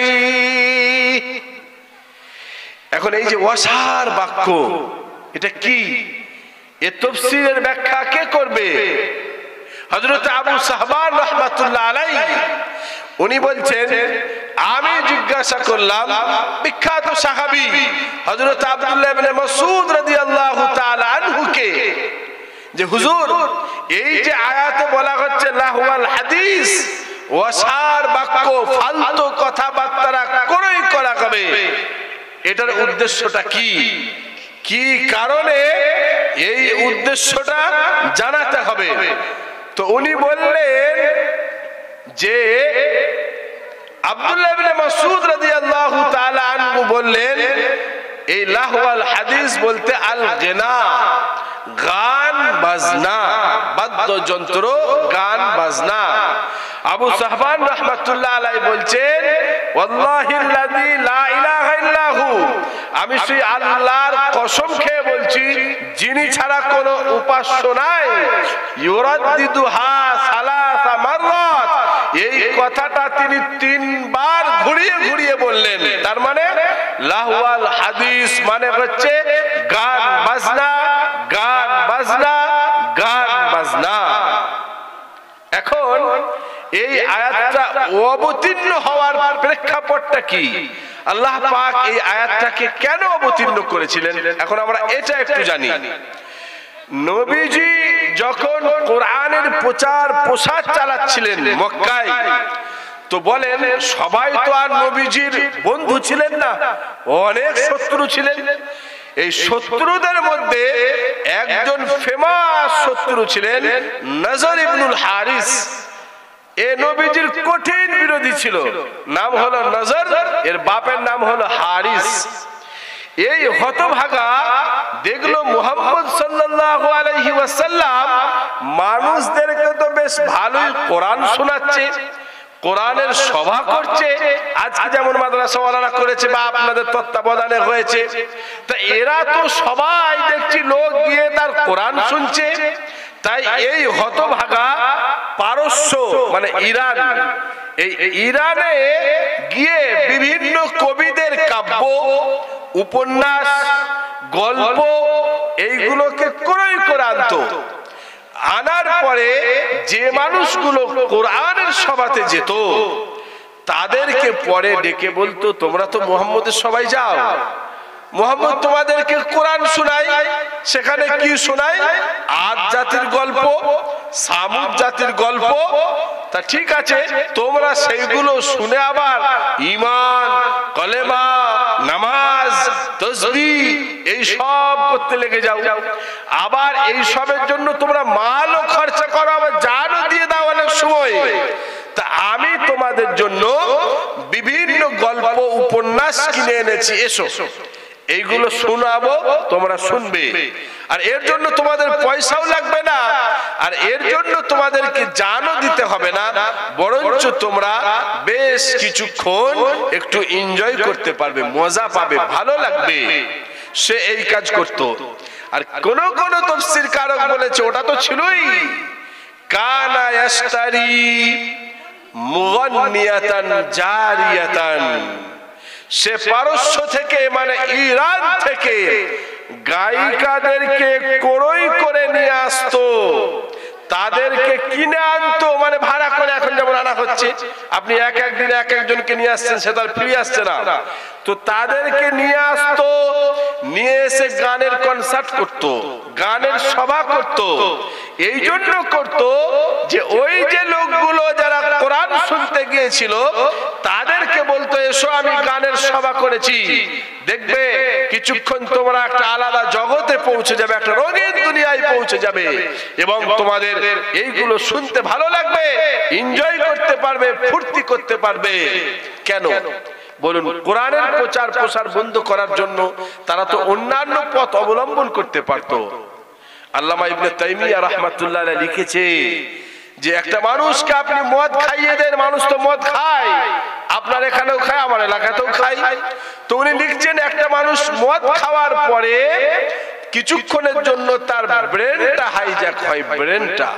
এখন এই যে ওয়াসার বাক্য, এটা কি? এ তাফসীরের ব্যাখ্যা কে করবে? হযরত আবু সাহবান রাহমাতুল্লাহ আলাইহি উনি বলছেন, আমি জিজ্ঞাসা করলাম বিখ্যাত সাহাবী হযরত আব্দুল্লাহ ইবনে মাসউদ রাদিয়াল্লাহু তাআলা আনহুকে, যে হুজুর এই যে আয়াতে বলা হচ্ছে লাহওয়াল হাদিস, ওয়াসার বাক্য, ফালতু কথাবার্তা ক্রয় করা হবে, এটার উদ্দেশ্যটা কি? কি কারণে এই উদ্দেশ্যটা জানাতে হবে? তো উনি বললেন যে আব্দুল্লাহ ইবনে মাসউদ রাদিয়াল্লাহু তাআলা আনহু বললেন, এই লাহওয়াল হাদিস বলতে আল গিনা, গান বাজনা, বাদ্যযন্ত্র, গান বাজনা। আবু সাহবান রাহমাতুল্লাহ আলাইহি বলছেন, ওয়াল্লাহিল্লাযী লা ইলাহা ইল্লাহু, আমি সেই আল্লাহর কসম খেয়ে বলছি যিনি ছাড়া কোনো উপাস্য নাই, ইউরাদ্দিদুহা সালাসা মাররাত, এই কথাটা তিনি তিনবার ঘুরিয়ে ঘুরিয়ে বললেন। তার মানে লাহওয়াল হাদিস মানে হচ্ছে গান বাজনা, গান বাজনা, গান বাজনা। এখন এই আয়াতটা অবতীর্ণ হওয়ার প্রেক্ষাপটটা কি? আল্লাহ পাক এই আয়াতটাকে কেন অবতীর্ণ করেছিলেন? এখন আমরা এটা একটু জানি। নবীজি যখন কোরআনের প্রচার প্রসার চালাচ্ছিলেন মক্কায়, তো বলেন সবাই তো আর নবীজির বন্ধু ছিলেন না, অনেক শত্রু ছিলেন। এই শত্রুদের মধ্যে একজন ফেমাস শত্রু ছিলেন নজর ইবনুল হারিস। এ নবীজির কঠিন বিরোধী ছিল, নাম হলো নজর, এর বাপের নাম হলো হারিস। এই হতভাগা দেখলো মুহাম্মদ সাল্লাল্লাহু আলাইহি ওয়াসাল্লাম মানুষদেরকে তো বেশ ভালোই কোরআন শোনাচ্ছে, কোরআনের সভা করছে, আজকে যেমন মাদ্রাসা ওয়ালারা করেছে বা আপনাদের তত্ত্বাবধানে হয়েছে, তা এরা তো সবাই দেখছি লোক গিয়ে তার কোরআন শুনছে। তাই এই হতভাগা পারস্য মানে ইরান, এই ইরানে গিয়ে বিভিন্ন কবিদের কাব্য, উপন্যাস, গল্প এইগুলোকে ক্রয় করে আনতো। আনার পরে যে মানুষগুলো কোরআনের সভাতে যেত তাদেরকে পরে ডেকে বলতো, তোমরা তো মুহাম্মদের সবাই যাও, মুহাম্মদ তোমাদেরকে কোরআন শোনায়। সেখানে কি শোনায়? আদ জাতির গল্প, সামুদ জাতির গল্প। তা ঠিক আছে, তোমরা সেইগুলো শুনে আবার ঈমান, কলেমা, নামাজ, তাসবিহ এই সব করতে লেগে যাও। আবার এই সবের জন্য তোমরা মালও খরচা করো, আবার জানও দিয়ে দাও অনেক সময়। তা আমি তোমাদের জন্য বিভিন্ন গল্প, উপন্যাস কিনে এনেছি, এসো এইগুলো শোনাবো, তোমরা শুনবে। আর এর জন্য তোমাদের পয়সাও লাগবে না, আর এর জন্য তোমাদেরকে জানও দিতে হবে না, বরঞ্চ তোমরা বেশ কিছুক্ষণ একটু এনজয় করতে পারবে, মজা পাবে, ভালো লাগবে। সে এই কাজ করত। আর কোন কোন তাফসীর কারক বলেছে ওটা তো ছিলই, কানা ইয়াশতারি মুগান্নিয়াতান জারিয়াতান, সে পারস্য থেকে মানে ইরান থেকে গায়িকাদেরকে ক্রয় করে নিয়ে আসতো, তাদেরকে কিনে আনতো, মানে ভাড়া করে এখন যেমন আনা হচ্ছে, আপনি এক একদিন এক একজনকে নিয়ে আসছেন, সে তার ফ্রি আসছে না, তো তাদেরকে নিয়ে আসতো, নিয়ে এসে গানের কনসার্ট করতো, গানের সভা করতো। এই জন্য করত যে ওই যে লোকগুলো যারা কোরআন শুনতে গিয়েছিল তাদেরকে বলতো এসো আমি গানের সভা করেছি, দেখবে কিছুক্ষণ তোমরা একটা আলাদা জগতে পৌঁছে যাবে, একটা রঙিন দুনিয়ায় পৌঁছে যাবে এবং তোমাদের এইগুলো শুনতে ভালো লাগবে, এনজয় করতে পারবে, ফুর্তি করতে পারবে। কেন বলুন? কোরআনের প্রচার প্রসার বন্ধ করার জন্য। তারা তো অন্যান্য পথ অবলম্বন করতে পারত। আল্লামা ইবনে তাইমিয়া রাহমাতুল্লাহ আলাইহি লিখেছে যে একটা মানুষকে আপনি মদ খাইয়ে দেন, মানুষ তো মদ খায়, আপনার এখানেও খায়, আমার এলাকাতেও খায়। তো উনি লিখছেন একটা মানুষ মদ খাওয়ার পরে কিছুক্ষণের জন্য তার ব্রেনটা হাইজ্যাক হয়, ব্রেনটা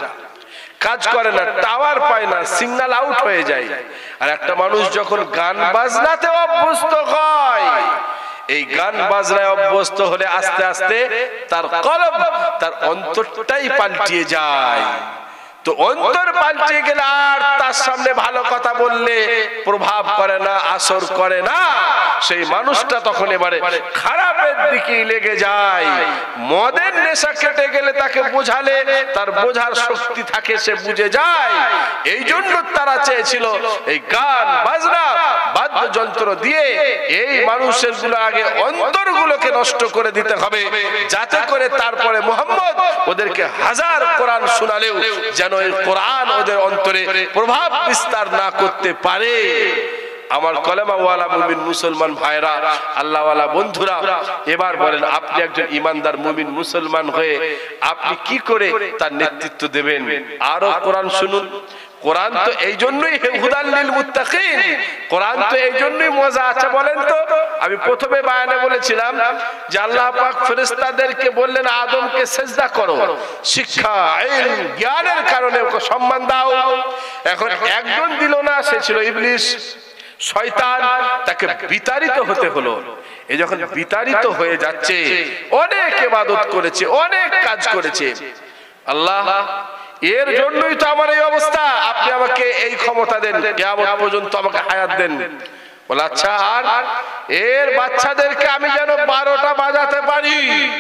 কাজ করে না, টাওয়ার পায় না, সিগন্যাল আউট হয়ে যায়। আর একটা মানুষ যখন গান বাজনাতে অভ্যস্ত হয়, এই গান বাজনায় অভ্যস্ত হলে আস্তে আস্তে তার কলব, তার অন্তরটাই পাল্টিয়ে যায়। তো অন্তর পাল্টিয়ে গেলে আর তার সামনে ভালো কথা বললে প্রভাব করে না, আসর করে না। সেই মানুষটা তখন এবারে খারাপের দিকে লেগে যায়। মদের নেশা কেটে গেলে তাকে বোঝালে তার বোঝার শক্তি থাকে, সে বুঝে যায়। এই জন্য তারা চেয়েছিল এই গান বাজনা বাদ্যযন্ত্র দিয়ে এই মানুষের গুলো আগে অন্তরগুলোকে নষ্ট করে দিতে হবে, যাতে করে তারপরে মুহাম্মদ ওদেরকে হাজার কোরআন শোনালেও যেন এই কোরআন ওদের অন্তরে প্রভাব বিস্তার না করতে পারে। আমার কলেমাওয়ালা মুমিন মুসলমান ভাইরা, আল্লাহওয়ালা বন্ধুরা, এবার বলেন আপনি একজন ইমানদার মুমিন মুসলমান হয়ে আপনি কি করে তার নেতৃত্ব দেবেন? আরো কোরআন শুনুন। কোরআন তো এই জন্যই হুদাল লিল মুত্তাকিন, কোরআন তো এই জন্যই মজা আছে। বলেন তো, আমি প্রথমে বায়ানে বলেছিলাম যে আল্লাহ পাক ফেরেশতাদেরকে বললেন আদমকে সিজদা করো, শিক্ষা ইলম জ্ঞানের কারণে ওকে সম্মান দাও। এখন একজন দিল না, সে ছিল ইবলিস, শয়তান, তাকে বিতাড়িত হতে হলো। এই যখন বিতাড়িত হয়ে যাচ্ছে, অনেক ইবাদত করেছে, অনেক কাজ করেছে, আল্লাহ এর জন্যই তো আমার এই অবস্থা, আপনি আমাকে এই ক্ষমতা দেন, কিয়ামত পর্যন্ত আমাকে হায়াত দেন। বলে আচ্ছা, আর এর বাচ্চাদেরকে আমি যেন বারোটা বাজাতে পারি,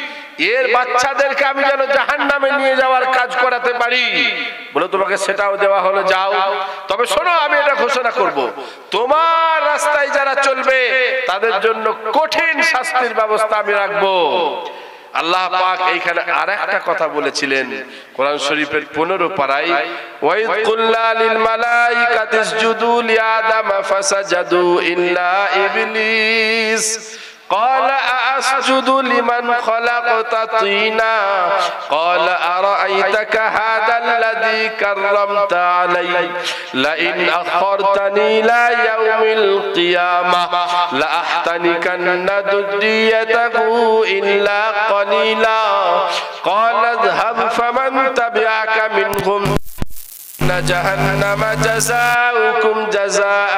এর বাচ্চাদেরকে আমি যেন জাহান্নামে নিয়ে যাওয়ার কাজ করাতে পারি। বলে তোমাকে সেটাও দেওয়া হলো, যাও। তবে শোনো, আমি এটা ঘোষণা করব, তোমার রাস্তায় যারা চলবে তাদের জন্য কঠিন শাস্তির ব্যবস্থা আমি রাখবো। আল্লাহ পাক এইখানে আরেকটা কথা বলেছিলেন কোরআন শরীফের পনেরো পারায়, ওয়াইদ কুল্লা লিল মালাইকাতি ইসজুদু লিআদাম ফাসাজাদু ইল্লা ইবলিস قال أأسجد لمن خلقت طينا قال أرأيتك هذا الذي كرمت علي لئن أخرتني إلى يوم القيامة لأحتنكن ذريته إلا قليلا قال اذهب فمن تبعك منهم جهنم جزاؤكم جزاء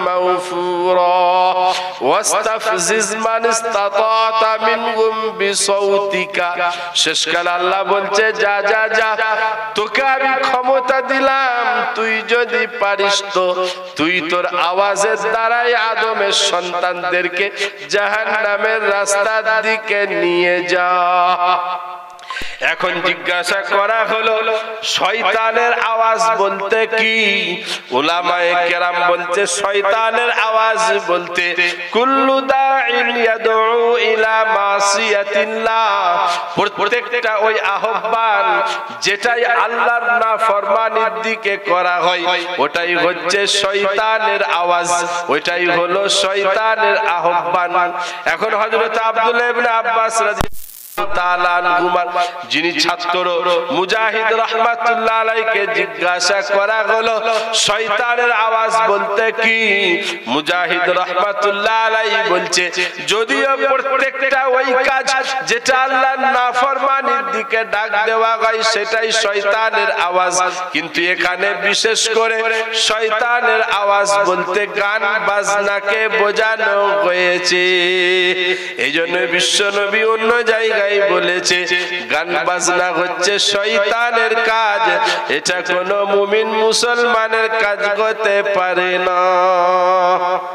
موفورا واستفزز من استطعت منهم بصوتك। শেষকাল আল্লাহ বলছে, যা যা যা, তোকে আমি ক্ষমতা দিলাম, তুই যদি পারিস তো তুই তোর আওয়াজের দ্বারাই আদমের সন্তানদেরকে জাহান্নামের রাস্তার দিকে নিয়ে যা। এখন জিজ্ঞাসা করা হলো শয়তানের আওয়াজ বলতে কি? উলামায়ে কেরাম বলছে শয়তানের আওয়াজ বলতে কুল্লু দাইন ইয়াদউ ইলা মাসিয়াতিল্লাহ, প্রত্যেকটা ওই আহ্বান যেটাই আল্লাহর নাফরমানির দিকে করা হয় ওটাই হচ্ছে শয়তানের আওয়াজ, ওইটাই হলো শয়তানের আহ্বান। এখন হযরত আব্দুল্লাহ ইবনে আব্বাস রাদিয়াল্লাহু তাআলা আনহুমা, যিনি ছাত্র মুজাহিদ রাহমাতুল্লাহ আলাইহিকে জিজ্ঞাসা করা হলো শয়তানের আওয়াজ বলতে কি? মুজাহিদ রাহমাতুল্লাহ আলাইহি বলছে, যদিও প্রত্যেকটা ওই কাজ যেটা আল্লাহর নাফরমানির দিকে ডাক দেওয়া হয় সেটাই শয়তানের আওয়াজ, কিন্তু এখানে বিশেষ করে শয়তানের আওয়াজ বলতে গান বাজনাকে বোঝানো হয়েছে। এইজন্য বিশ্বনবী অন্য জায়গায় বলেছে গান বাজনা হচ্ছে শয়তানের কাজ, এটা কোনো মুমিন মুসলমানের কাজ হতে পারে না।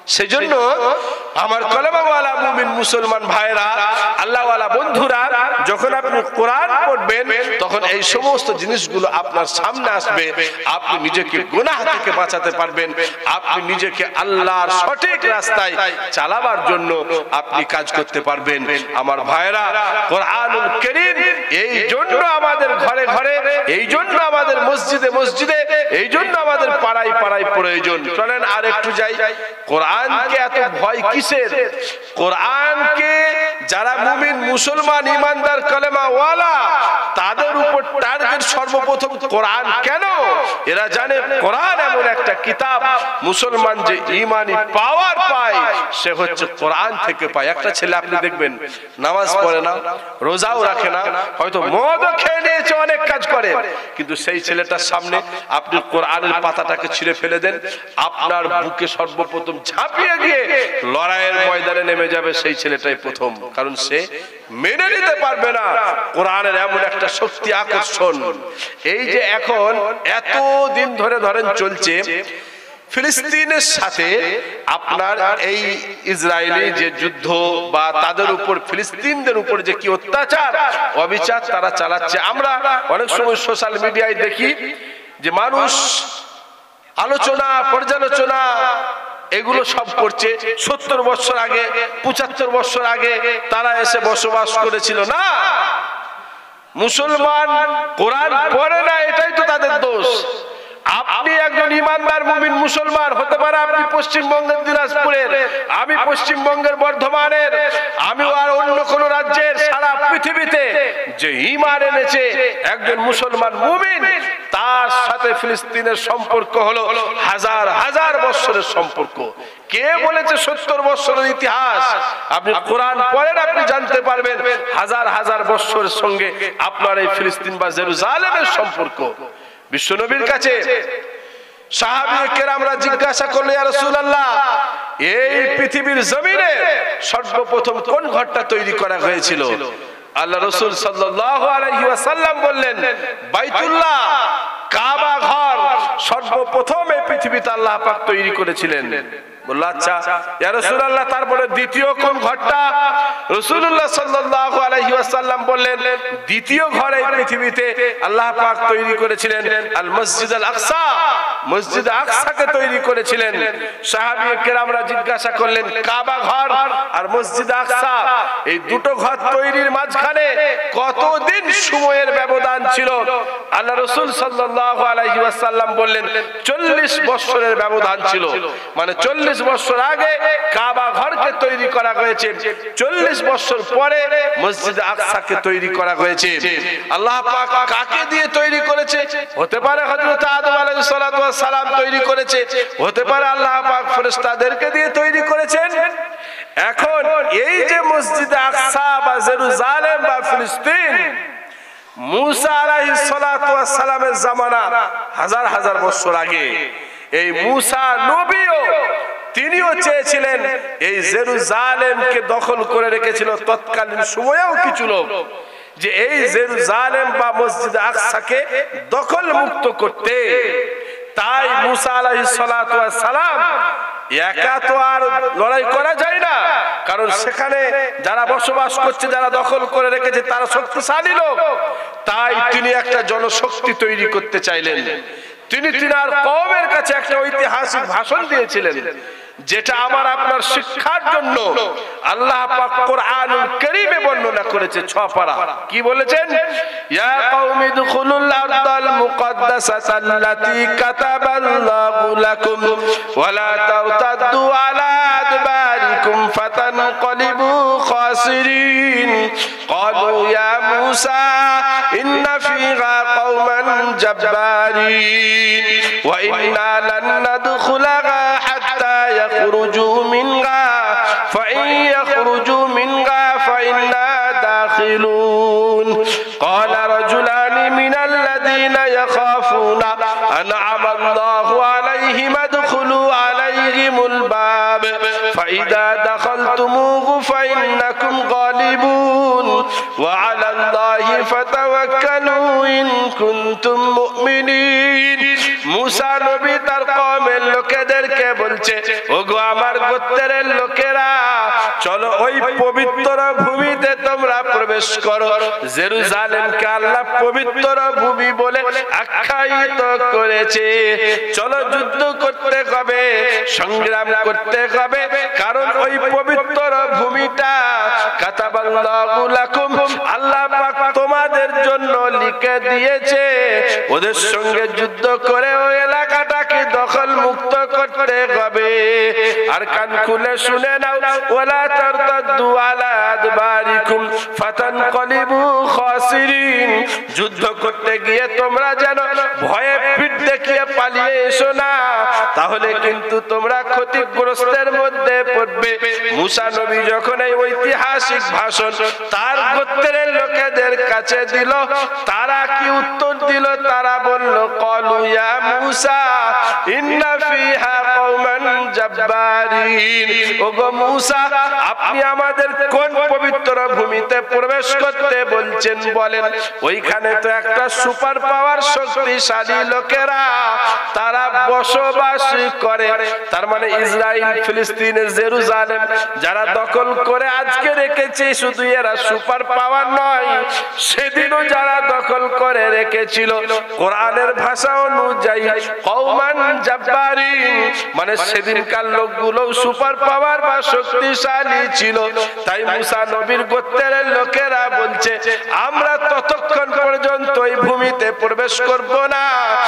সেজন্য আমার কলেমাওয়ালা মুমিন মুসলমান ভাইরা, আল্লাহওয়ালা বন্ধুরা, যখন আপনি কোরআন পড়বেন তখন এই সমস্ত জিনিসগুলো আপনার সামনে আসবে। আপনি নিজেকে গুনাহ থেকে বাঁচাতে পারবেন, আপনি নিজেকে আল্লাহর সঠিক রাস্তায় চালাবার জন্য আপনি কাজ করতে পারবেন। আমার ভাইরা, কোরআনুল কারীম এই জন্য আমাদের ঘরে ঘরে, এই জন্য আমাদের মসজিদে মসজিদে, এই জন্য আমাদের পাড়ায় পাড়ায় প্রয়োজন। চলেন আর একটু যাই। কোরআনকে এত ভয় কিসের? কোরআনকে যারা মুমিন মুসলমান ইমানদার কালেমা ওয়ালা তাদের উপর টার্গেট সর্বপ্রথম কোরআন। কেন? এরা জানে কোরআন এমন একটা কিতাব, মুসলমান যে ইমানি পাওয়ার পায় সে হচ্ছে কোরআন থেকে পায়। একটা ছেলে আপনি দেখবেন নামাজ পড়ে না, রোজাও রাখে না, হয়তো মদও খেয়ে নিয়েছে, অনেক কাজ করে, কিন্তু সেই ছেলেটার সামনে আপনি কোরআনের পাতাটাকে ছিঁড়ে ফেলে দেন, আপনার বুকে সর্বপ্রথম ঝাঁপিয়ে গিয়ে লড়াইয়ের ময়দানে নেমে যাবে সেই ছেলেটাই প্রথম। কারণ সে মেনে নিতে পারবে না কোরআনের এমন একটা শক্তি, আকর্ষণ। এই যে এখন এত দিন ধরে ধরেন চলছে ফিলিস্তিনের সাথে আপনার এই ইসরায়েলি যে যুদ্ধ, বা তাদের উপর ফিলিস্তিনদের উপর যে কি অত্যাচার অবিচার তারা চালাচ্ছে, আমরা অনেক সময় সোশ্যাল মিডিয়ায় দেখি যে মানুষ আলোচনা পর্যালোচনা এগুলো সব করছে। সত্তর বছর আগে, পঁচাত্তর বছর আগে তারা এসে বসবাস করেছিল না। মুসলমান কোরআন পড়ে না, এটাই তো তাদের দোষ। আপনি একজন ইমানদার মুমিন মুসলমান হতে পারে, আপনি পশ্চিমবঙ্গের দিনাজপুরের, আমি পশ্চিমবঙ্গের বর্ধমানের, আমি আর অন্য কোন রাজ্যের, সারা পৃথিবীতে যে ঈমান এনেছে একজন মুসলমান মুমিন, তার সাথে ফিলিস্তিনের সম্পর্ক হলো হাজার হাজার বছরের সম্পর্ক। কে বলেছে সত্তর বছরের ইতিহাস? আপনি কোরআন পড়েন, আপনি জানতে পারবেন হাজার হাজার বছরের সঙ্গে আপনার এই ফিলিস্তিন বা জেরুজালেমের সম্পর্ক। বিশ্বনবীর কাছে সাহাবী কেরামরা জিজ্ঞাসা করলো, ইয়া রাসূলুল্লাহ, এই পৃথিবীর জমিনে সর্বপ্রথম কোন ঘরটা তৈরি করা হয়েছিল? আল্লাহ রাসূল সাল্লাল্লাহু আলাইহি ওয়াসাল্লাম বললেন, বাইতুল্লাহ, কাবা ঘর সর্বপ্রথম এই পৃথিবীতে আল্লাহ পাক তৈরি করেছিলেন। বলল, আচ্ছা ইয়া রাসূলুল্লাহ, তারপরে দ্বিতীয় কোন ঘরটা? রাসূলুল্লাহ সাল্লাল্লাহু আলাইহি ওয়াসাল্লাম বললেন, দ্বিতীয় ঘর এই পৃথিবীতে আল্লাহ পাক তৈরি করেছিলেন আল মসজিদ আল আকসা, মসজিদ আকসাকে তৈরি করেছিলেন। সাহাবী কেরামরা জিজ্ঞাসা করলেন, কাবা ঘর আর মসজিদ আকসা এই দুটো ঘর তৈরির মাঝখানে কতদিন সময়ের ব্যবধান ছিল? আল্লাহ রাসূল সাল্লাল্লাহু আলাইহি ওয়াসাল্লাম বললেন, চল্লিশ বছরের ব্যবধান ছিল। মানে চল্লিশ বছর আগে কাবা ঘরকে তৈরি করা হয়েছে, চল্লিশ বছর পরে মসজিদ আকসাকে তৈরি করা হয়েছে। আল্লাহ পাক কাকে দিয়ে তৈরি করেছে? হতে পারে হযরত আদম আলাইহিস সালাতু ওয়াস সালাম তৈরি করেছে, হতে পারে আল্লাহ পাক ফেরেশতাদেরকে দিয়ে তৈরি করেছেন। এখন এই যে মসজিদ আকসা বা জেরুজালেম বা ফিলিস্তিন, মুসা আলাইহিস সালাতু ওয়াস সালামের জামানা হাজার হাজার বছর আগে, এই মুসা নবীও তিনিও চেয়েছিলেন এই জেরুজালেমকে দখল করে রেখেছিল তৎকালীন সময়েও কিছু লোক, যে এই জেরুজালেম বা মসজিদ আকসাকে দখল মুক্ত করতে। তাই মুসা আলাইহিস সালাতু ওয়াস সালাম একা তো আর লড়াই করা যায় না, কারণ সেখানে যারা বসবাস করছে, যারা দখল করে রেখেছে তারা শক্তিশালী লোক। তাই তিনি একটা জনশক্তি তৈরি করতে চাইলেন। তিনি তিনার কওমের কাছে একটা ঐতিহাসিক ভাষণ দিয়েছিলেন, যেটা আমার আপনার শিক্ষার জন্য আল্লাহ পাক কোরআনুল কারীমে বর্ণনা করেছে। ছয় পারা কি বলেছেন? ইয়া কওমি দুখুলুল আরদাল মুকদ্দাসাতাল্লাতী কাতাবাল্লাহু লাকুম ওয়া লা তারতাদ্দু আলা আদবারিকুম ফাতানকালিবু খাসিরিন। ক্বালু ইয়া মূসা ইন্না ফীহা কওমান জাব্বারিন ওয়া ইন্না লান নাদখুলাহা হাত্তা يخرجوا منها فإن يخرجوا منها فإنا داخلون. قال رجلان من الذين يخافون أنعم الله عليهم ادخلوا عليهم الباب فإذا دخلتموه فإنكم غالبون وعلى الله فتوكلوا إن كنتم مؤمنين. মুসা নবী তার কওমের লোকেদের লোকেদেরকে বলছে, ওগো আমার গোত্রের লোকেরা, চলো ওই পবিত্র ভূমিতে তোমরা প্রবেশ করো। জেরুজালেমকে আল্লাহ পবিত্র ভূমি বলে আখ্যায়িত করেছে। চলো যুদ্ধ করতে হবে, সংগ্রাম করতে হবে, কারণ ওই পবিত্র ভূমিটা কাতাবাল্লাহু লাকুম, আল্লাহ পাক তোমাদের জন্য লিখে দিয়েছে। ওদের সঙ্গে যুদ্ধ করে ওই এলাকাটাকে দখল মুক্ত করতে হবে। আর কান খুলে শুনে নাও, ওয়ালা তারতাদু আলা আদবারিকুম ফাতানকালিবু খাসিরিন। যুদ্ধ করতে গিয়ে তোমরা যেন ভয়ে পিঠ দেখিয়ে পালিয়ে এসো না, তাহলে কিন্তু তোমরা ক্ষতিগ্রস্তের মধ্যে পড়বে। মুসা নবী যখন এই ঐতিহাসিক ভাষণ তার গোত্রের লোকেদের কাছে দিল, তারা কি উত্তর দিল? তারা বলল, ক্বালু ইয়া মুসা ইন্না ফিহা কওমান জাব্বারিন। ওগো মুসা, আপনি আমাদের কোন পবিত্র ভূমিতে প্রবেশ করতে বলছেন বলেন? ওইখানে তো একটা সুপার পাওয়ার শক্তিশালী লোকেরা তারা বসবাস করে। তার মানে ইসরায়েল, ফিলিস্তিনের জেরুজালেম যারা দখল করে আজকে রেখেছে, শুধু এরা সুপার পাওয়ার নয়, সেদিনও যারা দখল করে রেখেছিল, কোরআনের ভাষা অনুযায়ী কওমান জাব্বারিন, মানে সেদিনকার লোকগুলো সুপার পাওয়ার বা শক্তিশালী ছিল। তাই মুসা নবীর গোত্রের লোকেরা বলছে, আমরা ততক্ষণ পর্যন্ত এই ভূমিতে প্রবেশ করব না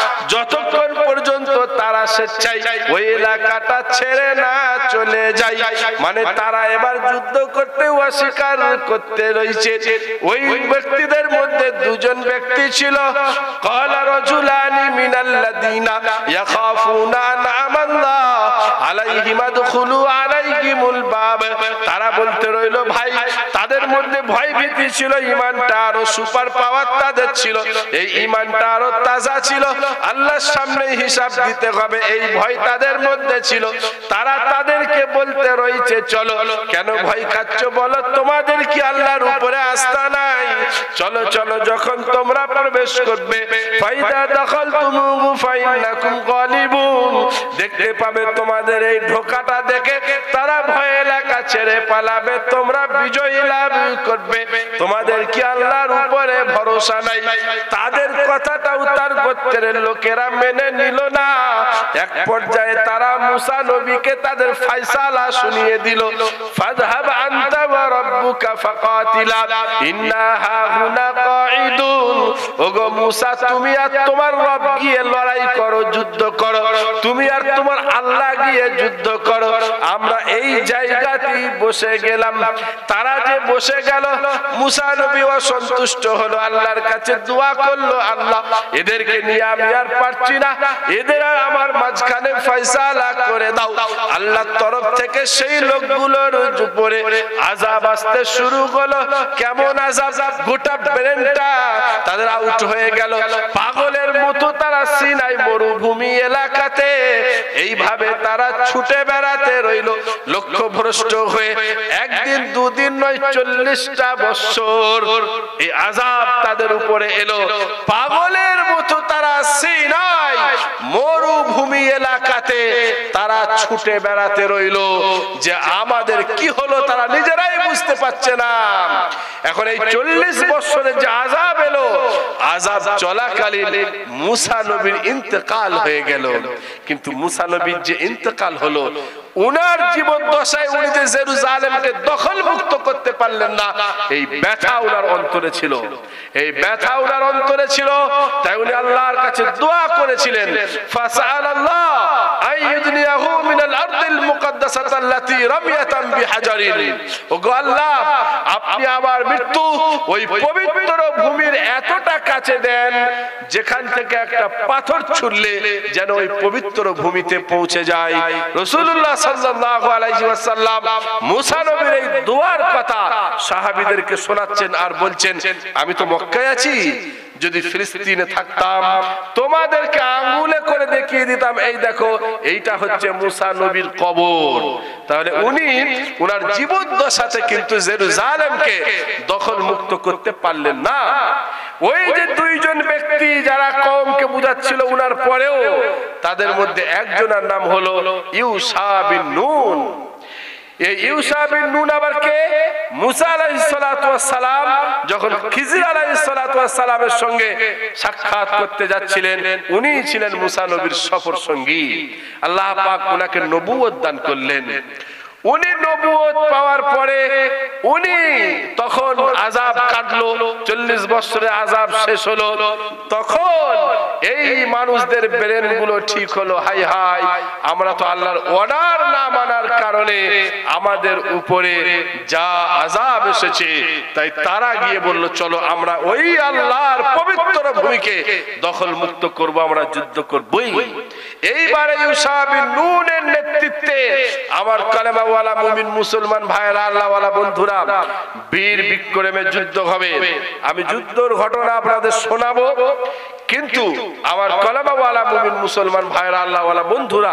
যতক্ষণ পর্যন্ত তারা স্বেচ্ছায় ওই এলাকাটা ছেড়ে না চলে যায়। মানে তারা এবার যুদ্ধ করতে অস্বীকার করতে রয়েছে। ওই ব্যক্তিদের মধ্যে দুজন ব্যক্তি ছিল, ক্বালা রাজুলানি মিনাল্লাযিনা ইয়াখাফুনা আনআমাল্লাহ আলাইহিম আদখুলু আলাইহিমুল বাব। তারা বলতে রইল, ভাই তাদের মধ্যে ভয় ভীতি ছিল, ঈমানটা আরো সুপার পাওয়ার তাদের ছিল, এই ঈমানটা আরো তাজা ছিল, আল্লাহর সামনে হিসাব দিতে হবে, এই ভয় তাদের মধ্যে ছিল। তারা তাদেরকে বলতে রয়েছে, চলো, কেন ভয় খাচ্ছ বলো? তোমাদের কি আল্লাহর উপরে আস্থা নাই? চলো চলো, যখন তোমরা প্রবেশ করবে, ফাইদা দাখালতুমুহু ফাইন্নাকুম গালিবুন, দেখতে পাবে তোমাদের এই ঢোকাটা দেখে তারা ভয় এলাকা ছেড়ে পালাবে, তোমরা বিজয় লাভ করবে। তোমাদের কি আল্লাহর উপরে ভরসা নাই? তাদের কথাটাও তার গোত্রের লোকেরা মেনে নিল না। এক পর্যায়ে তারা মুসা নবীকে তাদের ফয়সালা শুনিয়ে দিল, ফাযহাব আনতা ওয়া রাব্বুকা ফাকাতিলা ইন্না হাহুনা কাঈদুন। ওগো মুসা, তুমি আর তোমার রব গিয়ে লড়াই করো, যুদ্ধ করো, তুমি আর তোমার আল্লাহ গিয়ে যুদ্ধ করো, আমরা এই জায়গাতেই বসে গেলাম। তারা যে বসে গেল, মুসা নবী অসন্তুষ্ট হলো, আল্লাহর কাছে দোয়া করলো, আল্লাহ এদেরকে নিয়ে আমি আর পারছি না, এদের আর আমার মাঝখানে ফয়সালা করে দাও। আল্লাহর তরফ থেকে সেই লোকগুলোর উপরে আযাব আসতে শুরু হলো। কেমন আযাব? গোটা ব্রেনটা তাদের আউট হয়ে গেল, পাগলের মতো তারা সিনাই মরুভূমি এলাকাতে এইভাবে তারা ছুটে বেড়াতে রইল, লক্ষ্য ভ্রষ্ট হয়ে। একদিন দুদিন নয়, চল্লিশটা বছর এই আযাব তাদের উপরে এলো। পাগলের মতো তারা সিনাই মরুভূমি এলাকাতে তারা ছুটে বেড়াতে রইল। যে আমাদের কি হলো তারা নিজেরাই বুঝতে পারছে না। এখন এই চল্লিশ বছরের যে আযাব এলো, আযাব চলাকালীন মুসা নবীর ইন্তেকাল হয়ে গেল। কিন্তু মুসা নবীর যে ইন্তেকাল হলো, উনার জীবন দশায় উনি যে জেরুজালেমকে দখল মুক্ত করতে পারলেন না, এই ব্যথা উনার অন্তরে ছিল, এই ব্যথা উনার অন্তরে ছিল। তাই উনি আল্লাহর কাছে দোয়া করেছিলেন, ফাসআলাল্লাহ আইয়ুদনিয়াহু মিনাল আরদিল মুকাদ্দাসাতাল্লাতী রামিয়াতাম বিহাজারিন। ওগো আল্লাহ, আপনি আমার মৃত্যু ওই পবিত্র ভূমির এতটা কাছে দেন, যেখান থেকে একটা পাথর ছুড়লে যেন ওই পবিত্র ভূমিতে পৌঁছে যায়। রাসূলুল্লাহ সাল্লাল্লাহু আলাইহি ওয়াসাল্লাম মুসা নবীর এই দোয়ার কথা সাহাবীদেরকে শোনাচ্ছেন আর বলছেন, আমি তো মক্কায় আছি, যদি ফিলিস্তিনে থাকতাম তোমাদেরকে আঙ্গুলে করে দেখিয়ে দিতাম, এই দেখো এইটা হচ্ছে মুসা নবীর কবর। তাহলে উনি ওনার জীবদ্দশাতে কিন্তু জেরুজালেমকে দখল মুক্ত করতে পারলেন না। ওই যে দুইজন ব্যক্তি যারা কওমকে বুঝাচ্ছিল উনার পরেও তাদের মধ্যে একজনের নাম হলো ইউসা বিন নুন। এই ইউসা বিন নুন আবার কে? মুসা আলাইহিস সালাতু ওয়াস সালাম যখন খিজির আলাইহিস সালাতু ওয়াস সালামের সঙ্গে সাক্ষাৎ করতে যাচ্ছিলেন, উনি ছিলেন মুসা নবীর সফর সঙ্গী। আল্লাহ পাক উনাকে নবুয়ত দান করলেন। উনি নবুয়ত পাওয়ার পরে উনি তখন আযাব কাটলো, চল্লিশ বছরের আযাব শেষ হলো। তখন এই মানুষদের ব্রেন গুলো ঠিক হলো, হাই হাই আমরা তো আল্লাহর অর্ডার না মানার কারণে আমাদের উপরে যা আযাব এসেছে, তাই তারা গিয়ে বলল চলো আমরা ওই আল্লাহর পবিত্র ভূমিকে দখল মুক্ত করব, আমরা যুদ্ধ করবই। এইবারে ইউসা বিন নুনের নেতৃত্বে আমার কালেমা ওয়ালা মুমিন মুসলমান ভাইরা, আল্লাহ ওয়ালা বন্ধুরা, বীর বিক্রমে যুদ্ধ হবে। আমি যুদ্ধের ঘটনা আপনাদের শোনাবো, কিন্তু আমার কালেমা ওয়ালা মুমিন মুসলমান ভাইরা, আল্লাহ ওয়ালা বন্ধুরা,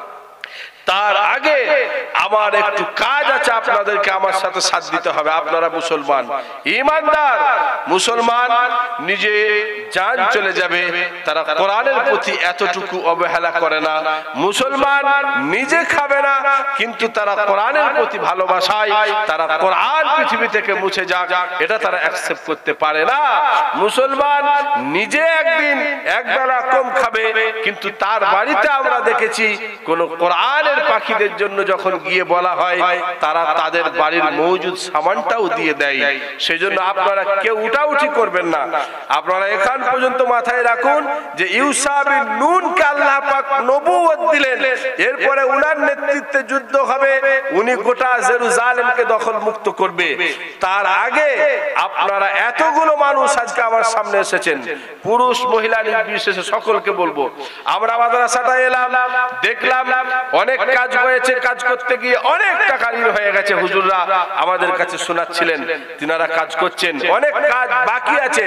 তার আগে আমার একটু কাজ আছে, আপনাদেরকে আমার সাথে সাথ দিতে হবে। আপনারা মুসলমান, ঈমানদার মুসলমান, নিজে জান চলে যাবে, তারা কোরআনের প্রতি এতটুকু অবহেলা করে না। মুসলমান নিজে খাবে না, কিন্তু তারা কোরআনের প্রতি ভালোবাসায় তারা কোরআন পৃথিবী থেকে মুছে যাক, এটা তারা অ্যাকসেপ্ট করতে পারে না। মুসলমান নিজে একদিন একবেলা কম খাবে, কিন্তু তার বাড়িতে আমরা দেখেছি কোন কোরআন পাখিদের জন্য যখন গিয়ে বলা হয়, তারা তাদের বাড়ির মজুদ সামানটাও দিয়ে দেয়। সেই জন্য আপনারা কেউ উঠাউঠি করবেন না। আপনারা এখান পর্যন্ত মাথায় রাখুন যে ইউসা বিন নুনকে আল্লাহ পাক নবুয়ত দিলেন, এরপরে উনার নেতৃত্বে যুদ্ধ হবে, উনি গোটা জেরুজালেমকে দখল মুক্ত করবে। তার আগে আপনারা এতগুলো মানুষ আজকে আমার সামনে এসেছেন, পুরুষ মহিলা নির্বিশেষে সকলকে বলবো, আমরা মাদ্রাসাটা এলাম, দেখলাম অনেক কাজ হয়েছে, কাজ করতে গিয়ে অনেক টাকা ঋণ হয়ে গেছে। হুজুররা আমাদের কাছে শোনাচ্ছিলেন, তিনারা কাজ করছেন, অনেক কাজ বাকি আছে।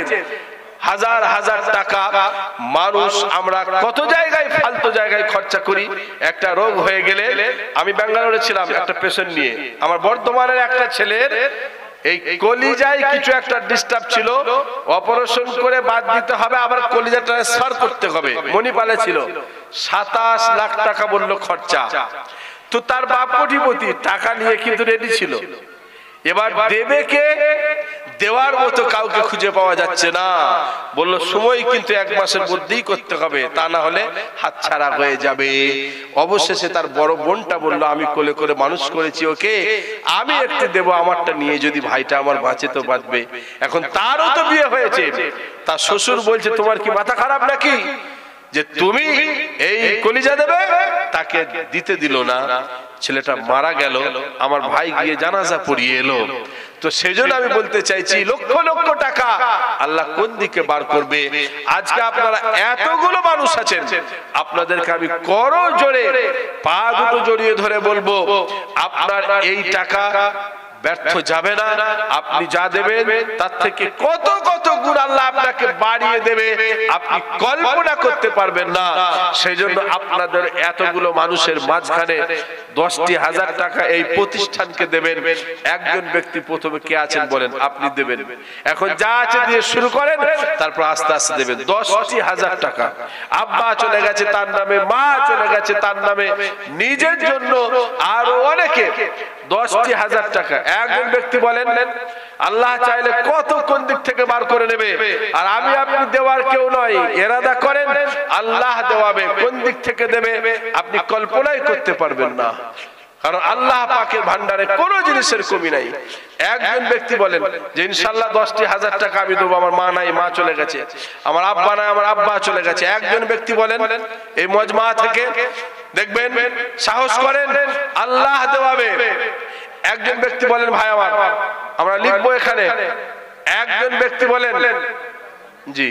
হাজার হাজার টাকা মানুষ আমরা কত জায়গায় ফালতু জায়গায় খরচা করি। একটা রোগ হয়ে গেলে, আমি ব্যাঙ্গালোরে ছিলাম একটা পেশেন্ট নিয়ে, আমার বর্ধমানের একটা ছেলের এই কলিজায় কিছু একটা ডিস্টার্ব ছিল, অপারেশন করে বাদ দিতে হবে, আবার কলিজা ট্রান্সফার করতে হবে, মণিপালে ছিল। সাতাশ লাখ টাকা বললো খরচা। তো তার বাপ কোটিপতি, টাকা নিয়ে কিন্তু রেডি ছিল। এবার দেবে কে? দেওয়ার মতো কাউকে খুঁজে পাওয়া যাচ্ছে না। বললো সময় কিন্তু এক মাসের মধ্যেই করতে হবে, তা না হলে হাতছাড়া হয়ে যাবে। অবশেষে তার বড় বোনটা বললো, আমি কোলে করে মানুষ করেছি ওকে, আমি একটু দেবো, আমারটা নিয়ে যদি ভাইটা আমার বাঁচে তো বাঁচবে। এখন তারও তো বিয়ে হয়েছে, তার শ্বশুর বলছে তোমার কি মাথা খারাপ নাকি যে তুমি এই কলিজা দেবে? তাকে দিতে দিল না, ছেলেটা মারা গেল। আমার ভাই গিয়ে জানাজা পড়িয়ে এলো। তো সেজন্য আমি বলতে চাইছি, লক্ষ লক্ষ টাকা আল্লাহ কোন দিকে বার করবে। আজকে আপনারা এতগুলো মানুষ আছেন, আপনাদেরকে আমি করো জোরে পা দুটো জড়িয়ে ধরে বলবো, আপনার এই টাকা ব্যর্থ যাবে না। আপনি যা দেবেন তার থেকে কত কত গুণ আল্লাহ আপনাকে বাড়িয়ে দেবে, আপনি কল্পনা করতে পারবেন না। সেই জন্য আপনাদের এতগুলো মানুষের মাঝখানে দশটি হাজার টাকা এই প্রতিষ্ঠানকে দেবেন। একজন ব্যক্তি প্রথমে কে আছেন বলেন, আপনি দেবেন। এখন যা আছে দিয়ে শুরু করেন, তারপর আস্তে আস্তে দেবেন। দশটি হাজার টাকা আব্বা চলে গেছে তার নামে, মা চলে গেছে তার নামে, নিজের জন্য আরো অনেকে দশটি হাজার টাকা। একজন ব্যক্তি বলেন, আল্লাহ চাইলে কত কোন দিক থেকে বার করে নেবে, আর আমি আপনি দেওয়ার কেউ নয়। এরাদা করেন, আল্লাহ দেওয়াবে, কোন দিক থেকে দেবে আপনি কল্পনাই করতে পারবেন না, কারণ আল্লাহ পাকের ভান্ডারে কোনো জিনিসের কমি নাই। একজন ব্যক্তি বলেন যে ইনশাল্লাহ দশটি হাজার টাকা আমি দেবো, আমার মা নাই, মা চলে গেছে, আমার আব্বা নাই, আমার আব্বা চলে গেছে। একজন ব্যক্তি বলেন এই মজমা থেকে, দেখবেন সাহস করেন, আল্লাহ দেওয়াবে। একজন ব্যক্তি বলেন ভাই আমার, আমরা লিখবো এখানে। একজন ব্যক্তি বলেন জি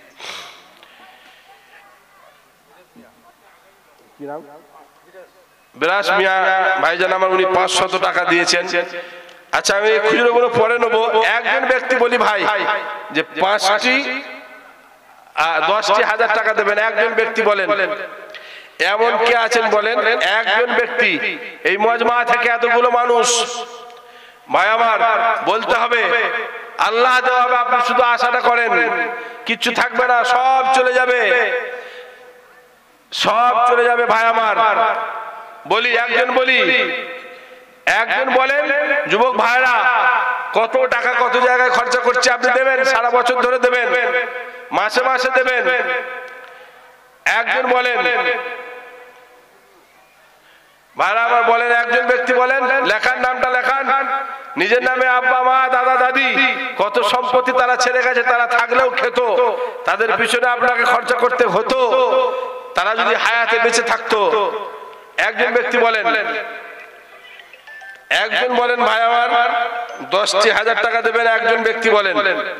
বিরাস মিয়া ভাইজান আমার, উনি পাঁচশত টাকা দিয়েছেন। আচ্ছা আমি খুচরো গুলো পরে নেবো। একজন ব্যক্তি বলি ভাই যে পাঁচটি দশটি হাজার টাকা দেবেন। একজন ব্যক্তি বলেন, এমন কে আছেন বলেন? একজন ব্যক্তি। এই মজমা থেকে এতগুলো মানুষ, ভাই আমার বলতে হবে আল্লাহ দেওয়া হবে, আপনি শুধু আশাটা করেন, কিচ্ছু থাকবে না, সব চলে যাবে, সব চলে যাবে। ভাই আমার বলি, একজন বলি একজন বলেন, যুবক ভাইরা কত টাকা কত জায়গায় খরচা করছে, আপনি দেবেন, সারা বছর ধরে দেবেন, মাসে মাসে দেবেন। একজন বলেন, ভাইরা আমার বলেন, একজন ব্যক্তি বলেন, লেখান, নামটা লেখান, নিজের নামে আব্বা মা দাদা দাদি কত সম্পত্তি তারা ছেড়ে গেছে, তারা থাকলেও খেত, তাদের পিছনে আপনাকে খরচা করতে হতো, তারা যদি হায়াতে বেঁচে থাকতো। একজন ব্যক্তি বলেন, একজন বলেন ভাই আমার দশটি হাজার টাকা দেবেন। একজন ব্যক্তি বলেন,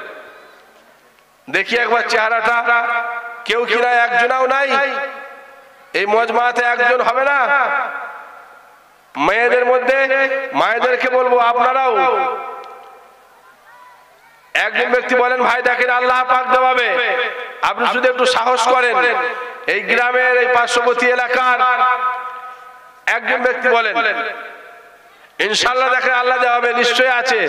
দেখি একবার চেহারাটা, কেউ কিনা একজনাও নাই এই মজমাতে, একজন হবে না? মেয়েদের মধ্যে মায়েদেরকে বলবো, আপনারাও একজন ব্যক্তি বলেন, ভাই দেখেন আল্লাহ পাক দেওয়াবে, আপনি শুধু একটু সাহস করেন। এই গ্রামের এই পার্শ্ববর্তী এলাকার একজন ব্যক্তি বলেন, ইনশাআল্লাহ দেখেন আল্লাহ দেওয়াবে, নিশ্চয় আছে।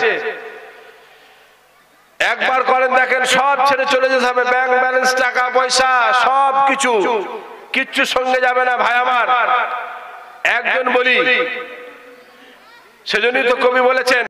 একবার করেন, দেখেন সব ছেড়ে চলে যেতে হবে, ব্যাংক ব্যালেন্স, টাকা পয়সা সব কিছু, কিচ্ছু সঙ্গে যাবে না ভাই আমার। একজন বলি, সেজন্যই তো কবি বলেছেন,